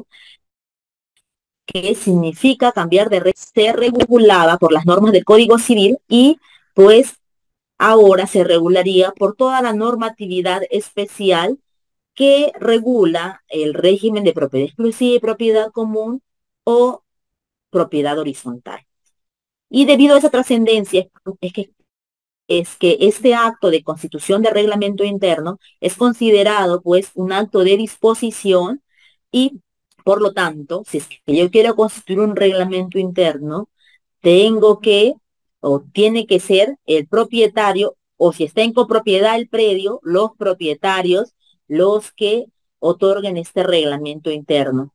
que significa cambiar de red, se regulaba por las normas del Código Civil y pues ahora se regularía por toda la normatividad especial que regula el régimen de propiedad exclusiva y propiedad común o propiedad horizontal. Y debido a esa trascendencia es que, es que este acto de constitución de reglamento interno es considerado pues un acto de disposición y por lo tanto, si es que yo quiero constituir un reglamento interno, tengo que o tiene que ser el propietario o si está en copropiedad el predio, los propietarios los que otorguen este reglamento interno.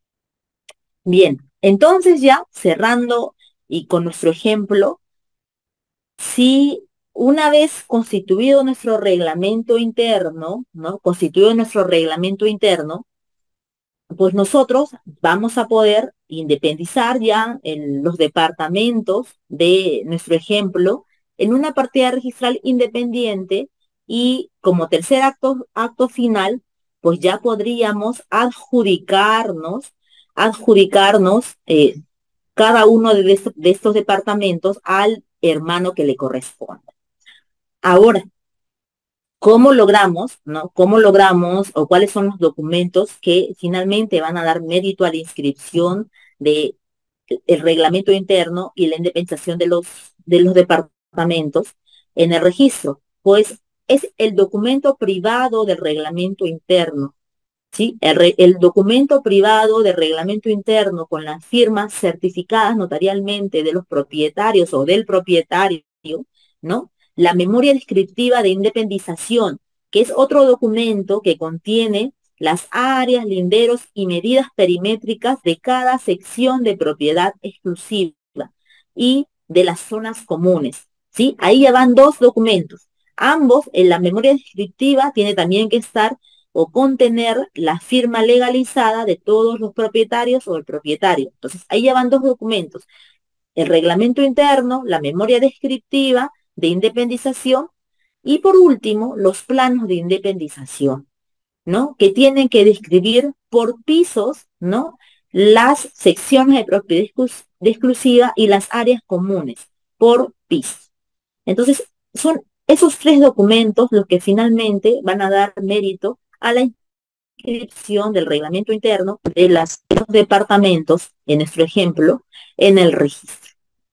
Bien, entonces ya cerrando y con nuestro ejemplo, si una vez constituido nuestro reglamento interno, ¿no? Constituido nuestro reglamento interno, pues nosotros vamos a poder independizar ya en los departamentos de nuestro ejemplo en una partida registral independiente y como tercer acto, acto final, pues ya podríamos adjudicarnos, adjudicarnos eh, cada uno de estos, de estos departamentos al hermano que le corresponda. Ahora, ¿cómo logramos, no? ¿Cómo logramos o cuáles son los documentos que finalmente van a dar mérito a la inscripción de el reglamento interno y la independización de los, de los departamentos en el registro? Pues es el documento privado del reglamento interno, ¿sí? El, re, el documento privado del reglamento interno con las firmas certificadas notarialmente de los propietarios o del propietario, ¿no? La memoria descriptiva de independización, que es otro documento que contiene las áreas, linderos y medidas perimétricas de cada sección de propiedad exclusiva y de las zonas comunes, ¿sí? Ahí ya van dos documentos. Ambos, en la memoria descriptiva, tiene también que estar o contener la firma legalizada de todos los propietarios o el propietario. Entonces, ahí ya van dos documentos. El reglamento interno, la memoria descriptiva de independización y por último, los planos de independización, ¿no? Que tienen que describir por pisos, ¿no? Las secciones de propiedad de exclusiva y las áreas comunes por pisos. Entonces, son esos tres documentos los que finalmente van a dar mérito a la inscripción del reglamento interno de los departamentos, en nuestro ejemplo, en el registro.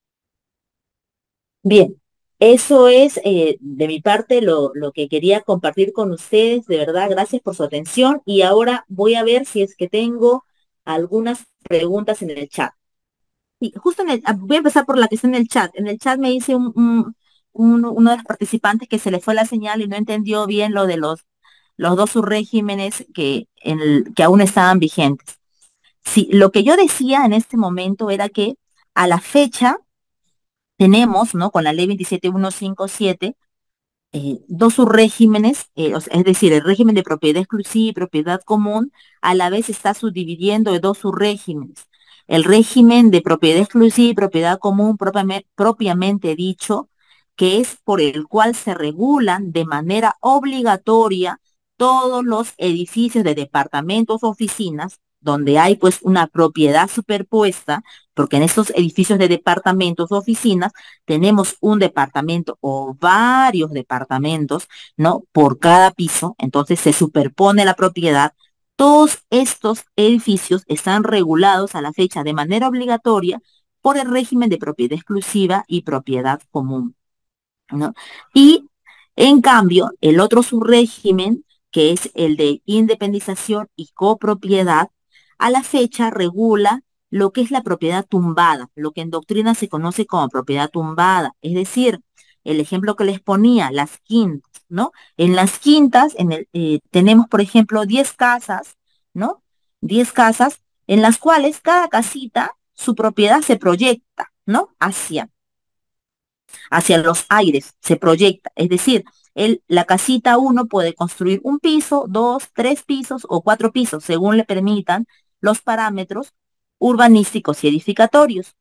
Bien, eso es eh, de mi parte lo, lo que quería compartir con ustedes. De verdad, gracias por su atención. Y ahora voy a ver si es que tengo algunas preguntas en el chat. Y justo en el, ah, voy a empezar por la que está en el chat. En el chat me dice un, un- un- uno de los participantes que se le fue la señal y no entendió bien lo de los, los dos subregímenes que, en el- que aún estaban vigentes. Sí, lo que yo decía en este momento era que a la fecha tenemos, ¿no? Con la ley veintisiete mil ciento cincuenta y siete, eh, dos subregímenes, eh, o sea, es decir, el régimen de propiedad exclusiva y propiedad común, a la vez está subdividiendo en dos subregímenes. El régimen de propiedad exclusiva y propiedad común propiamente, propiamente dicho, que es por el cual se regulan de manera obligatoria todos los edificios de departamentos o oficinas donde hay pues una propiedad superpuesta, porque en estos edificios de departamentos o oficinas tenemos un departamento o varios departamentos, ¿no? Por cada piso, entonces se superpone la propiedad. Todos estos edificios están regulados a la fecha de manera obligatoria por el régimen de propiedad exclusiva y propiedad común, ¿no? Y en cambio, el otro subrégimen, que es el de independización y copropiedad, a la fecha regula lo que es la propiedad tumbada, lo que en doctrina se conoce como propiedad tumbada. Es decir, el ejemplo que les ponía, las quintas, ¿no? En las quintas en el, eh, tenemos, por ejemplo, diez casas, ¿no? diez casas en las cuales cada casita, su propiedad se proyecta, ¿no? Hacia hacia los aires, se proyecta. Es decir, el, la casita uno puede construir un piso, dos, tres pisos o cuatro pisos, según le permitan los parámetros urbanísticos y edificatorios.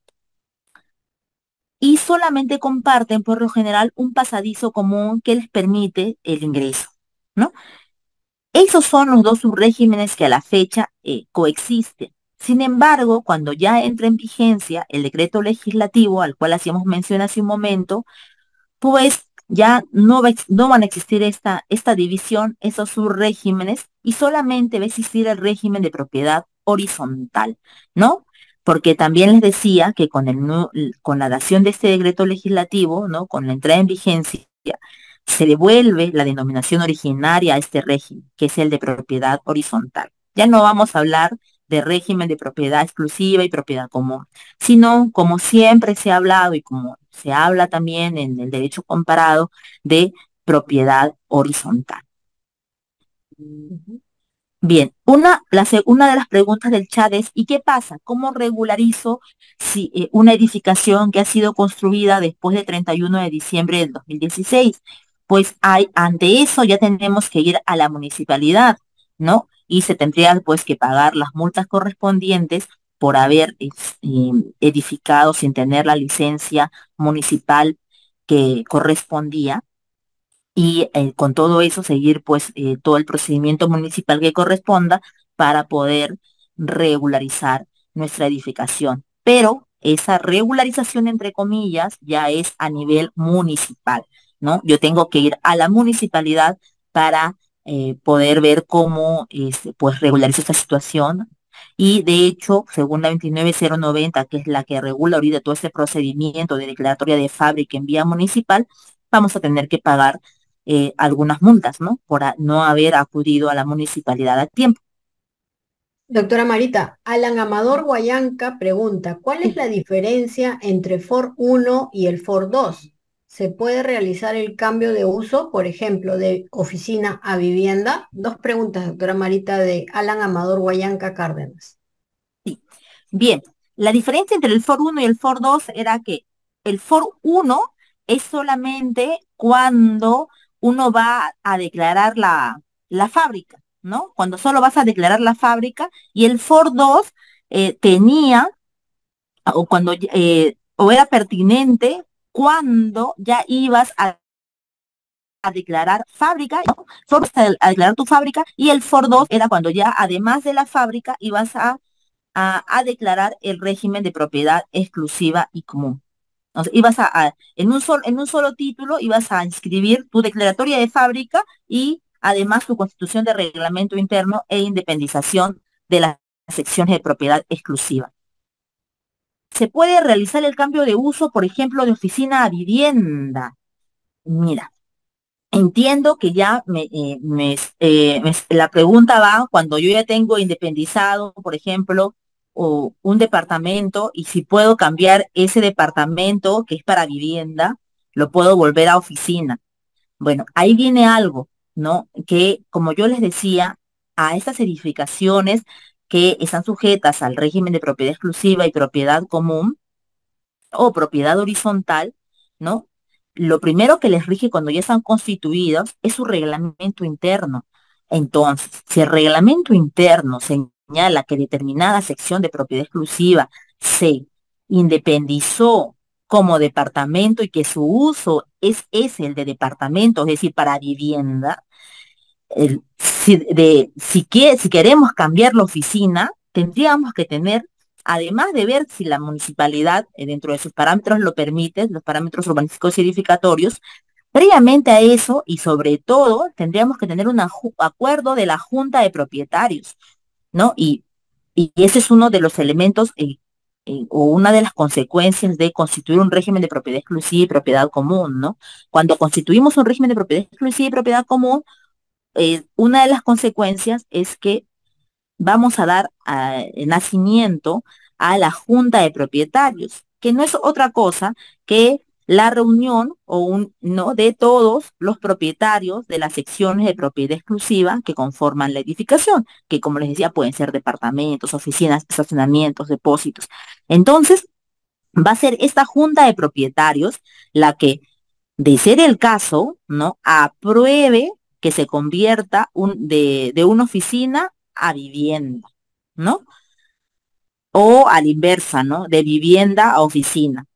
Y solamente comparten, por lo general, un pasadizo común que les permite el ingreso, ¿no? Esos son los dos subregímenes que a la fecha eh, coexisten. Sin embargo, cuando ya entra en vigencia el decreto legislativo al cual hacíamos mención hace un momento, pues ya no, va, no van a existir esta, esta división, esos subregímenes, y solamente va a existir el régimen de propiedad horizontal, ¿no? Porque también les decía que con, el, con la dación de este decreto legislativo, ¿no? Con la entrada en vigencia, se devuelve la denominación originaria a este régimen, que es el de propiedad horizontal. Ya no vamos a hablar de régimen de propiedad exclusiva y propiedad común, sino como siempre se ha hablado y como se habla también en el derecho comparado de propiedad horizontal. Bien, una, la, una de las preguntas del chat es, ¿y qué pasa? ¿Cómo regularizo si eh, una edificación que ha sido construida después del treinta y uno de diciembre del dos mil dieciséis? Pues hay, ante eso ya tenemos que ir a la municipalidad, ¿no? Y se tendría pues que pagar las multas correspondientes por haber eh, edificado sin tener la licencia municipal que correspondía y eh, con todo eso seguir pues eh, todo el procedimiento municipal que corresponda para poder regularizar nuestra edificación. Pero esa regularización, entre comillas, ya es a nivel municipal, ¿no? Yo tengo que ir a la municipalidad para eh, poder ver cómo este, pues regularizo esta situación. Y de hecho, según la veintinueve cero noventa, que es la que regula ahorita todo este procedimiento de declaratoria de fábrica en vía municipal, vamos a tener que pagar eh, algunas multas, ¿no? Por a, no haber acudido a la municipalidad a tiempo. Doctora Marita, Alan Amador Guayanca pregunta, ¿cuál es la diferencia entre F O R uno y el F O R dos? ¿Se puede realizar el cambio de uso, por ejemplo, de oficina a vivienda? Dos preguntas, doctora Marita, de Alan Amador Guayanca Cárdenas. Sí. Bien, la diferencia entre el for uno y el for dos era que el for uno es solamente cuando uno va a declarar la, la fábrica, ¿no? Cuando solo vas a declarar la fábrica, y el for dos eh, tenía, o cuando, eh, o era pertinente cuando ya ibas a, a declarar fábrica, ¿no? For uno a, a declarar tu fábrica, y el for dos era cuando ya además de la fábrica ibas a a, a declarar el régimen de propiedad exclusiva y común. O sea, ibas a, a- en un solo, en un solo título ibas a inscribir tu declaratoria de fábrica y además tu constitución de reglamento interno e independización de las secciones de propiedad exclusiva. Se puede realizar el cambio de uso, por ejemplo, de oficina a vivienda. Mira, entiendo que ya me, eh, me, eh, me- la pregunta va cuando yo ya tengo independizado, por ejemplo, o un departamento, y si puedo cambiar ese departamento que es para vivienda, lo puedo volver a oficina. Bueno, ahí viene algo, ¿no? Que, como yo les decía, a estas edificaciones que están sujetas al régimen de propiedad exclusiva y propiedad común, o propiedad horizontal, ¿no? Lo primero que les rige cuando ya están constituidos es su reglamento interno. Entonces, si el reglamento interno señala que determinada sección de propiedad exclusiva se independizó como departamento y que su uso es ese, el de departamento, es decir, para vivienda, el- si, de, si, que- si queremos cambiar la oficina, tendríamos que tener, además de ver si la municipalidad, eh, dentro de sus parámetros lo permite, los parámetros urbanísticos y edificatorios, previamente a eso, y sobre todo, tendríamos que tener un acuerdo de la Junta de Propietarios, ¿no? Y, y ese es uno de los elementos, eh, eh, o una de las consecuencias de constituir un régimen de propiedad exclusiva y propiedad común, ¿no? Cuando constituimos un régimen de propiedad exclusiva y propiedad común, eh, una de las consecuencias es que vamos a dar ah, nacimiento a la junta de propietarios, que no es otra cosa que la reunión o un, ¿no? de todos los propietarios de las secciones de propiedad exclusiva que conforman la edificación, que como les decía pueden ser departamentos, oficinas, estacionamientos, depósitos. Entonces, va a ser esta junta de propietarios la que, de ser el caso, ¿no? Apruebe que se convierta un, de, de una oficina a vivienda, ¿no? O a la inversa, ¿no? De vivienda a oficina.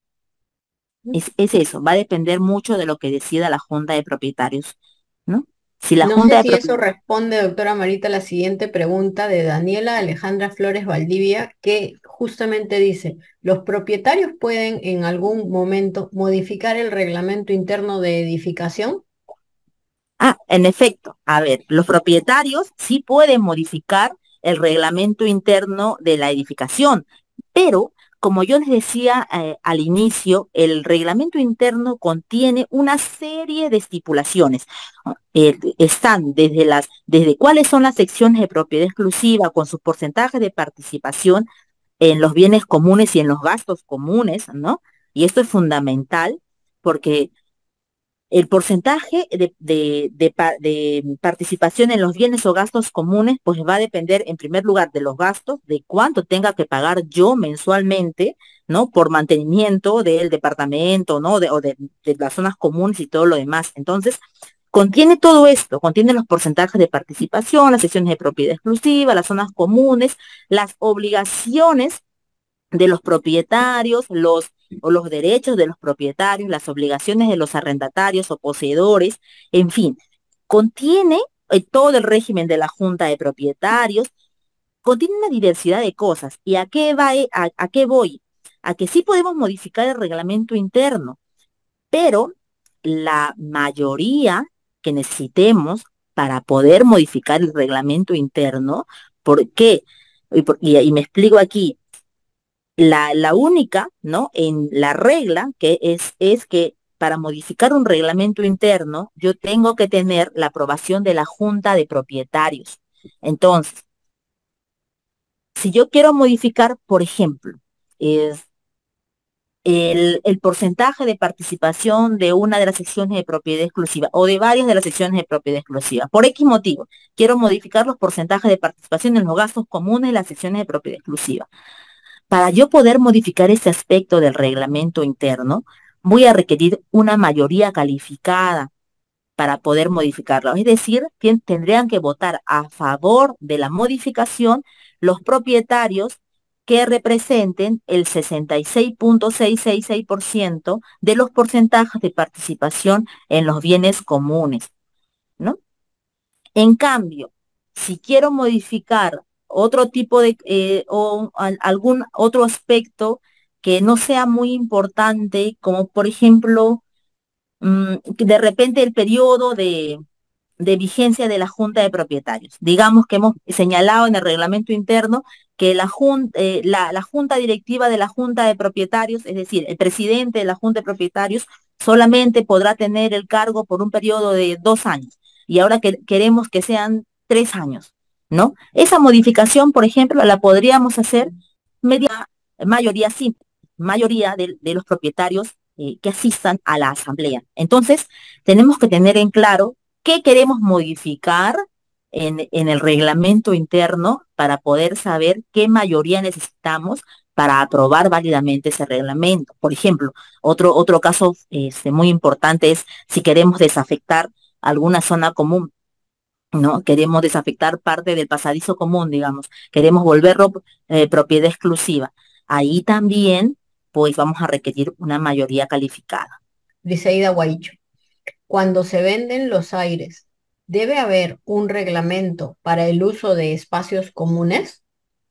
Es, es eso, va a depender mucho de lo que decida la Junta de Propietarios, ¿no? Si la No Junta sé de si eso Propietarios... responde, doctora Marita, a la siguiente pregunta de Daniela Alejandra Flores Valdivia, que justamente dice, ¿los propietarios pueden en algún momento modificar el reglamento interno de edificación? Ah, en efecto, a ver, los propietarios sí pueden modificar el reglamento interno de la edificación, pero como yo les decía eh, al inicio, el reglamento interno contiene una serie de estipulaciones. ¿No? Eh, están desde las, desde cuáles son las secciones de propiedad exclusiva con sus porcentajes de participación en los bienes comunes y en los gastos comunes, ¿no? Y esto es fundamental porque el porcentaje de, de, de, de, participación en los bienes o gastos comunes, pues va a depender en primer lugar de los gastos, de cuánto tenga que pagar yo mensualmente, ¿no? Por mantenimiento del departamento, ¿no? De, o de, de las zonas comunes y todo lo demás. Entonces, contiene todo esto, contiene los porcentajes de participación, las secciones de propiedad exclusiva, las zonas comunes, las obligaciones de los propietarios, los o los derechos de los propietarios, las obligaciones de los arrendatarios o poseedores, en fin, contiene eh, todo el régimen de la Junta de Propietarios, contiene una diversidad de cosas. ¿Y a qué va, e- a, a qué voy? A que sí podemos modificar el reglamento interno, pero la mayoría que necesitemos para poder modificar el reglamento interno, ¿por qué? Y, por- y- y me explico aquí, la, la única, ¿no? En la regla que es, es que para modificar un reglamento interno, yo tengo que tener la aprobación de la Junta de Propietarios. Entonces, si yo quiero modificar, por ejemplo, es el, el porcentaje de participación de una de las secciones de propiedad exclusiva o de varias de las secciones de propiedad exclusiva. Por X motivo, quiero modificar los porcentajes de participación en los gastos comunes de las secciones de propiedad exclusiva. Para yo poder modificar ese aspecto del reglamento interno, voy a requerir una mayoría calificada para poder modificarlo. Es decir, tien- tendrían que votar a favor de la modificación los propietarios que representen el sesenta y seis punto seiscientos sesenta y seis por ciento de los porcentajes de participación en los bienes comunes, ¿no? En cambio, si quiero modificar otro tipo de, eh, o al- algún otro aspecto que no sea muy importante, como por ejemplo, mm, que de repente el periodo de, de vigencia de la Junta de Propietarios. Digamos que hemos señalado en el reglamento interno que la, jun- eh, la, la Junta Directiva de la Junta de Propietarios, es decir, el presidente de la Junta de Propietarios, solamente podrá tener el cargo por un periodo de dos años. Y ahora que, queremos que sean tres años, ¿no? Esa modificación, por ejemplo, la podríamos hacer media mayoría simple, mayoría de, de los propietarios eh, que asistan a la asamblea. Entonces, tenemos que tener en claro qué queremos modificar en, en el reglamento interno para poder saber qué mayoría necesitamos para aprobar válidamente ese reglamento. Por ejemplo, otro, otro caso este, muy importante es si queremos desafectar alguna zona común, ¿no? Queremos desafectar parte del pasadizo común, digamos, queremos volverlo eh, propiedad exclusiva. Ahí también, pues vamos a requerir una mayoría calificada. Briseida Guaicho. Cuando se venden los aires, ¿debe haber un reglamento para el uso de espacios comunes?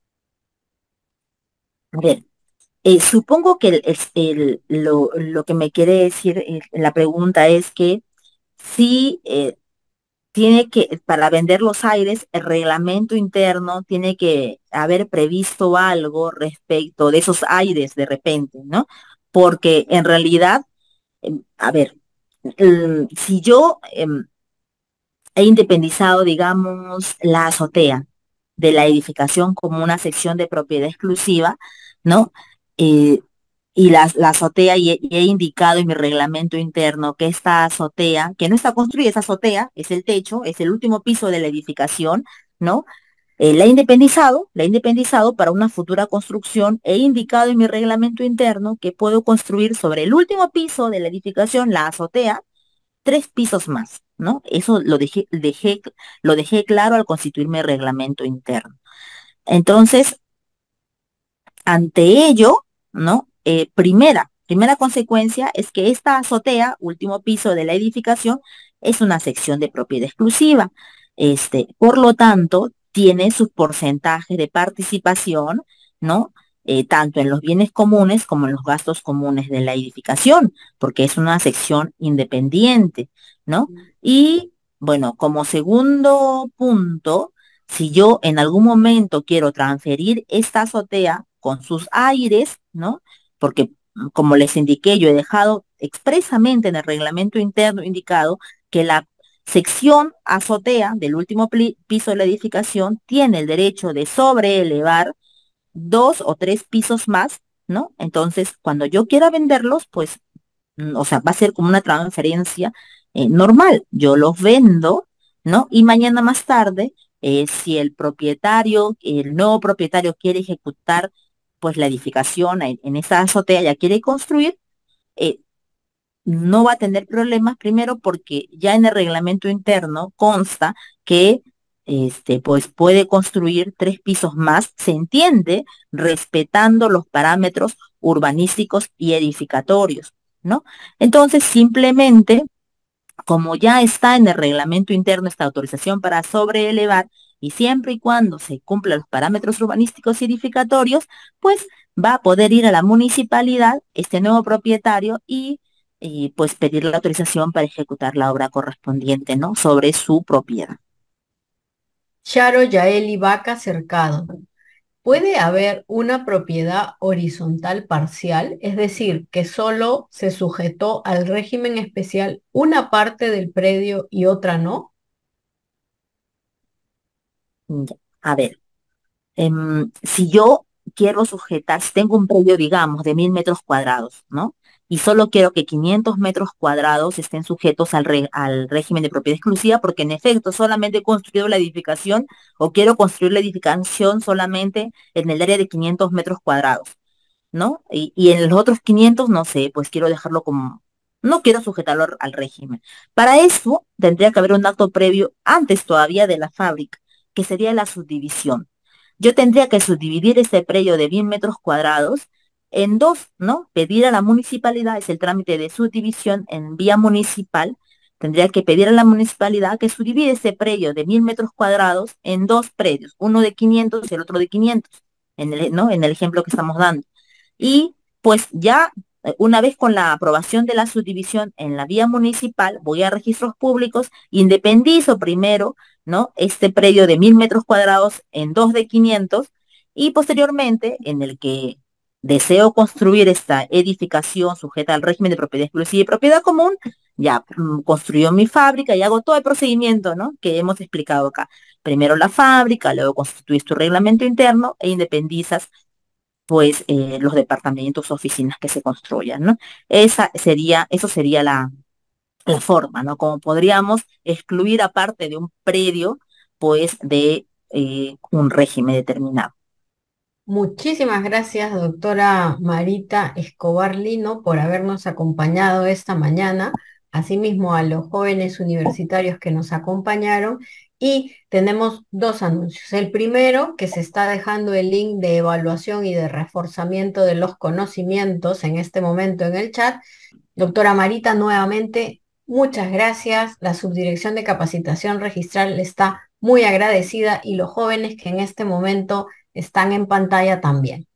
A ver, eh, supongo que el, es- el- lo, lo que me quiere decir eh, la pregunta es que si eh, tiene que, para vender los aires, el reglamento interno tiene que haber previsto algo respecto de esos aires de repente, ¿no? Porque en realidad, em, a ver, em, si yo em, he independizado, digamos, la azotea de la edificación como una sección de propiedad exclusiva, ¿no? Eh, y la, la azotea, y he, y he indicado en mi reglamento interno que esta azotea, que no está construida, esa azotea, es el techo, es el último piso de la edificación, ¿no? Eh, la he independizado, la he independizado para una futura construcción, he indicado en mi reglamento interno que puedo construir sobre el último piso de la edificación, la azotea, tres pisos más, ¿no? Eso lo dejé, dejé, lo dejé claro al constituirme reglamento interno. Entonces, ante ello, ¿no? Eh, primera, primera consecuencia es que esta azotea, último piso de la edificación, es una sección de propiedad exclusiva. Este, por lo tanto, tiene sus porcentajes de participación, ¿no? Eh, tanto en los bienes comunes como en los gastos comunes de la edificación, porque es una sección independiente, ¿no? Y bueno, como segundo punto, si yo en algún momento quiero transferir esta azotea con sus aires, ¿no? Porque mm, como les indiqué, yo he dejado expresamente en el reglamento interno indicado que la sección azotea del último pli- piso de la edificación tiene el derecho de sobreelevar dos o tres pisos más, ¿no? Entonces, cuando yo quiera venderlos, pues, mm, o sea, va a ser como una transferencia eh, normal. Yo los vendo, ¿no? Y mañana más tarde, eh, si el propietario, el nuevo propietario quiere ejecutar, pues, la edificación en, en esa azotea, ya quiere construir, eh, no va a tener problemas, primero porque ya en el reglamento interno consta que este, pues puede construir tres pisos más, se entiende, respetando los parámetros urbanísticos y edificatorios, ¿no? Entonces, simplemente, como ya está en el reglamento interno esta autorización para sobreelevar, y siempre y cuando se cumplan los parámetros urbanísticos y edificatorios, pues va a poder ir a la municipalidad, este nuevo propietario, y, y, pues pedir la autorización para ejecutar la obra correspondiente, ¿no? Sobre su propiedad. Charo Yaeli Vaca Cercado. ¿Puede haber una propiedad horizontal parcial? Es decir, que solo se sujetó al régimen especial una parte del predio y otra no. Ya. A ver, em, si yo quiero sujetar, si tengo un predio, digamos, de mil metros cuadrados, ¿no? Y solo quiero que quinientos metros cuadrados estén sujetos al, re- al régimen de propiedad exclusiva, porque en efecto solamente he construido la edificación o quiero construir la edificación solamente en el área de quinientos metros cuadrados, ¿no? Y, y en los otros quinientos, no sé, pues quiero dejarlo como, no quiero sujetarlo al, al régimen. Para eso tendría que haber un acto previo antes todavía de la fábrica, que sería la subdivisión. Yo tendría que subdividir ese predio de mil metros cuadrados en dos, ¿no? Pedir a la municipalidad, es el trámite de subdivisión en vía municipal. Tendría que pedir a la municipalidad que subdivide ese predio de mil metros cuadrados en dos predios, uno de quinientos y el otro de quinientos, en el, ¿no? En el ejemplo que estamos dando. Y pues ya eh, una vez con la aprobación de la subdivisión en la vía municipal, voy a registros públicos, independizo primero, ¿no? Este predio de mil metros cuadrados en dos de quinientos y posteriormente en el que deseo construir esta edificación sujeta al régimen de propiedad exclusiva y propiedad común, ya mm, construyo mi fábrica y hago todo el procedimiento, ¿no? Que hemos explicado acá. Primero la fábrica, luego constituyes tu reglamento interno e independizas pues eh, los departamentos, oficinas que se construyan, ¿no? Esa sería, eso sería la, la forma, ¿no? Como podríamos excluir aparte de un predio, pues de eh, un régimen determinado. Muchísimas gracias, doctora Marita Escobar Lino, por habernos acompañado esta mañana, asimismo a los jóvenes universitarios que nos acompañaron. Y tenemos dos anuncios. El primero, que se está dejando el link de evaluación y de reforzamiento de los conocimientos en este momento en el chat. Doctora Marita, nuevamente, muchas gracias. La Subdirección de Capacitación Registral está muy agradecida y los jóvenes que en este momento están en pantalla también.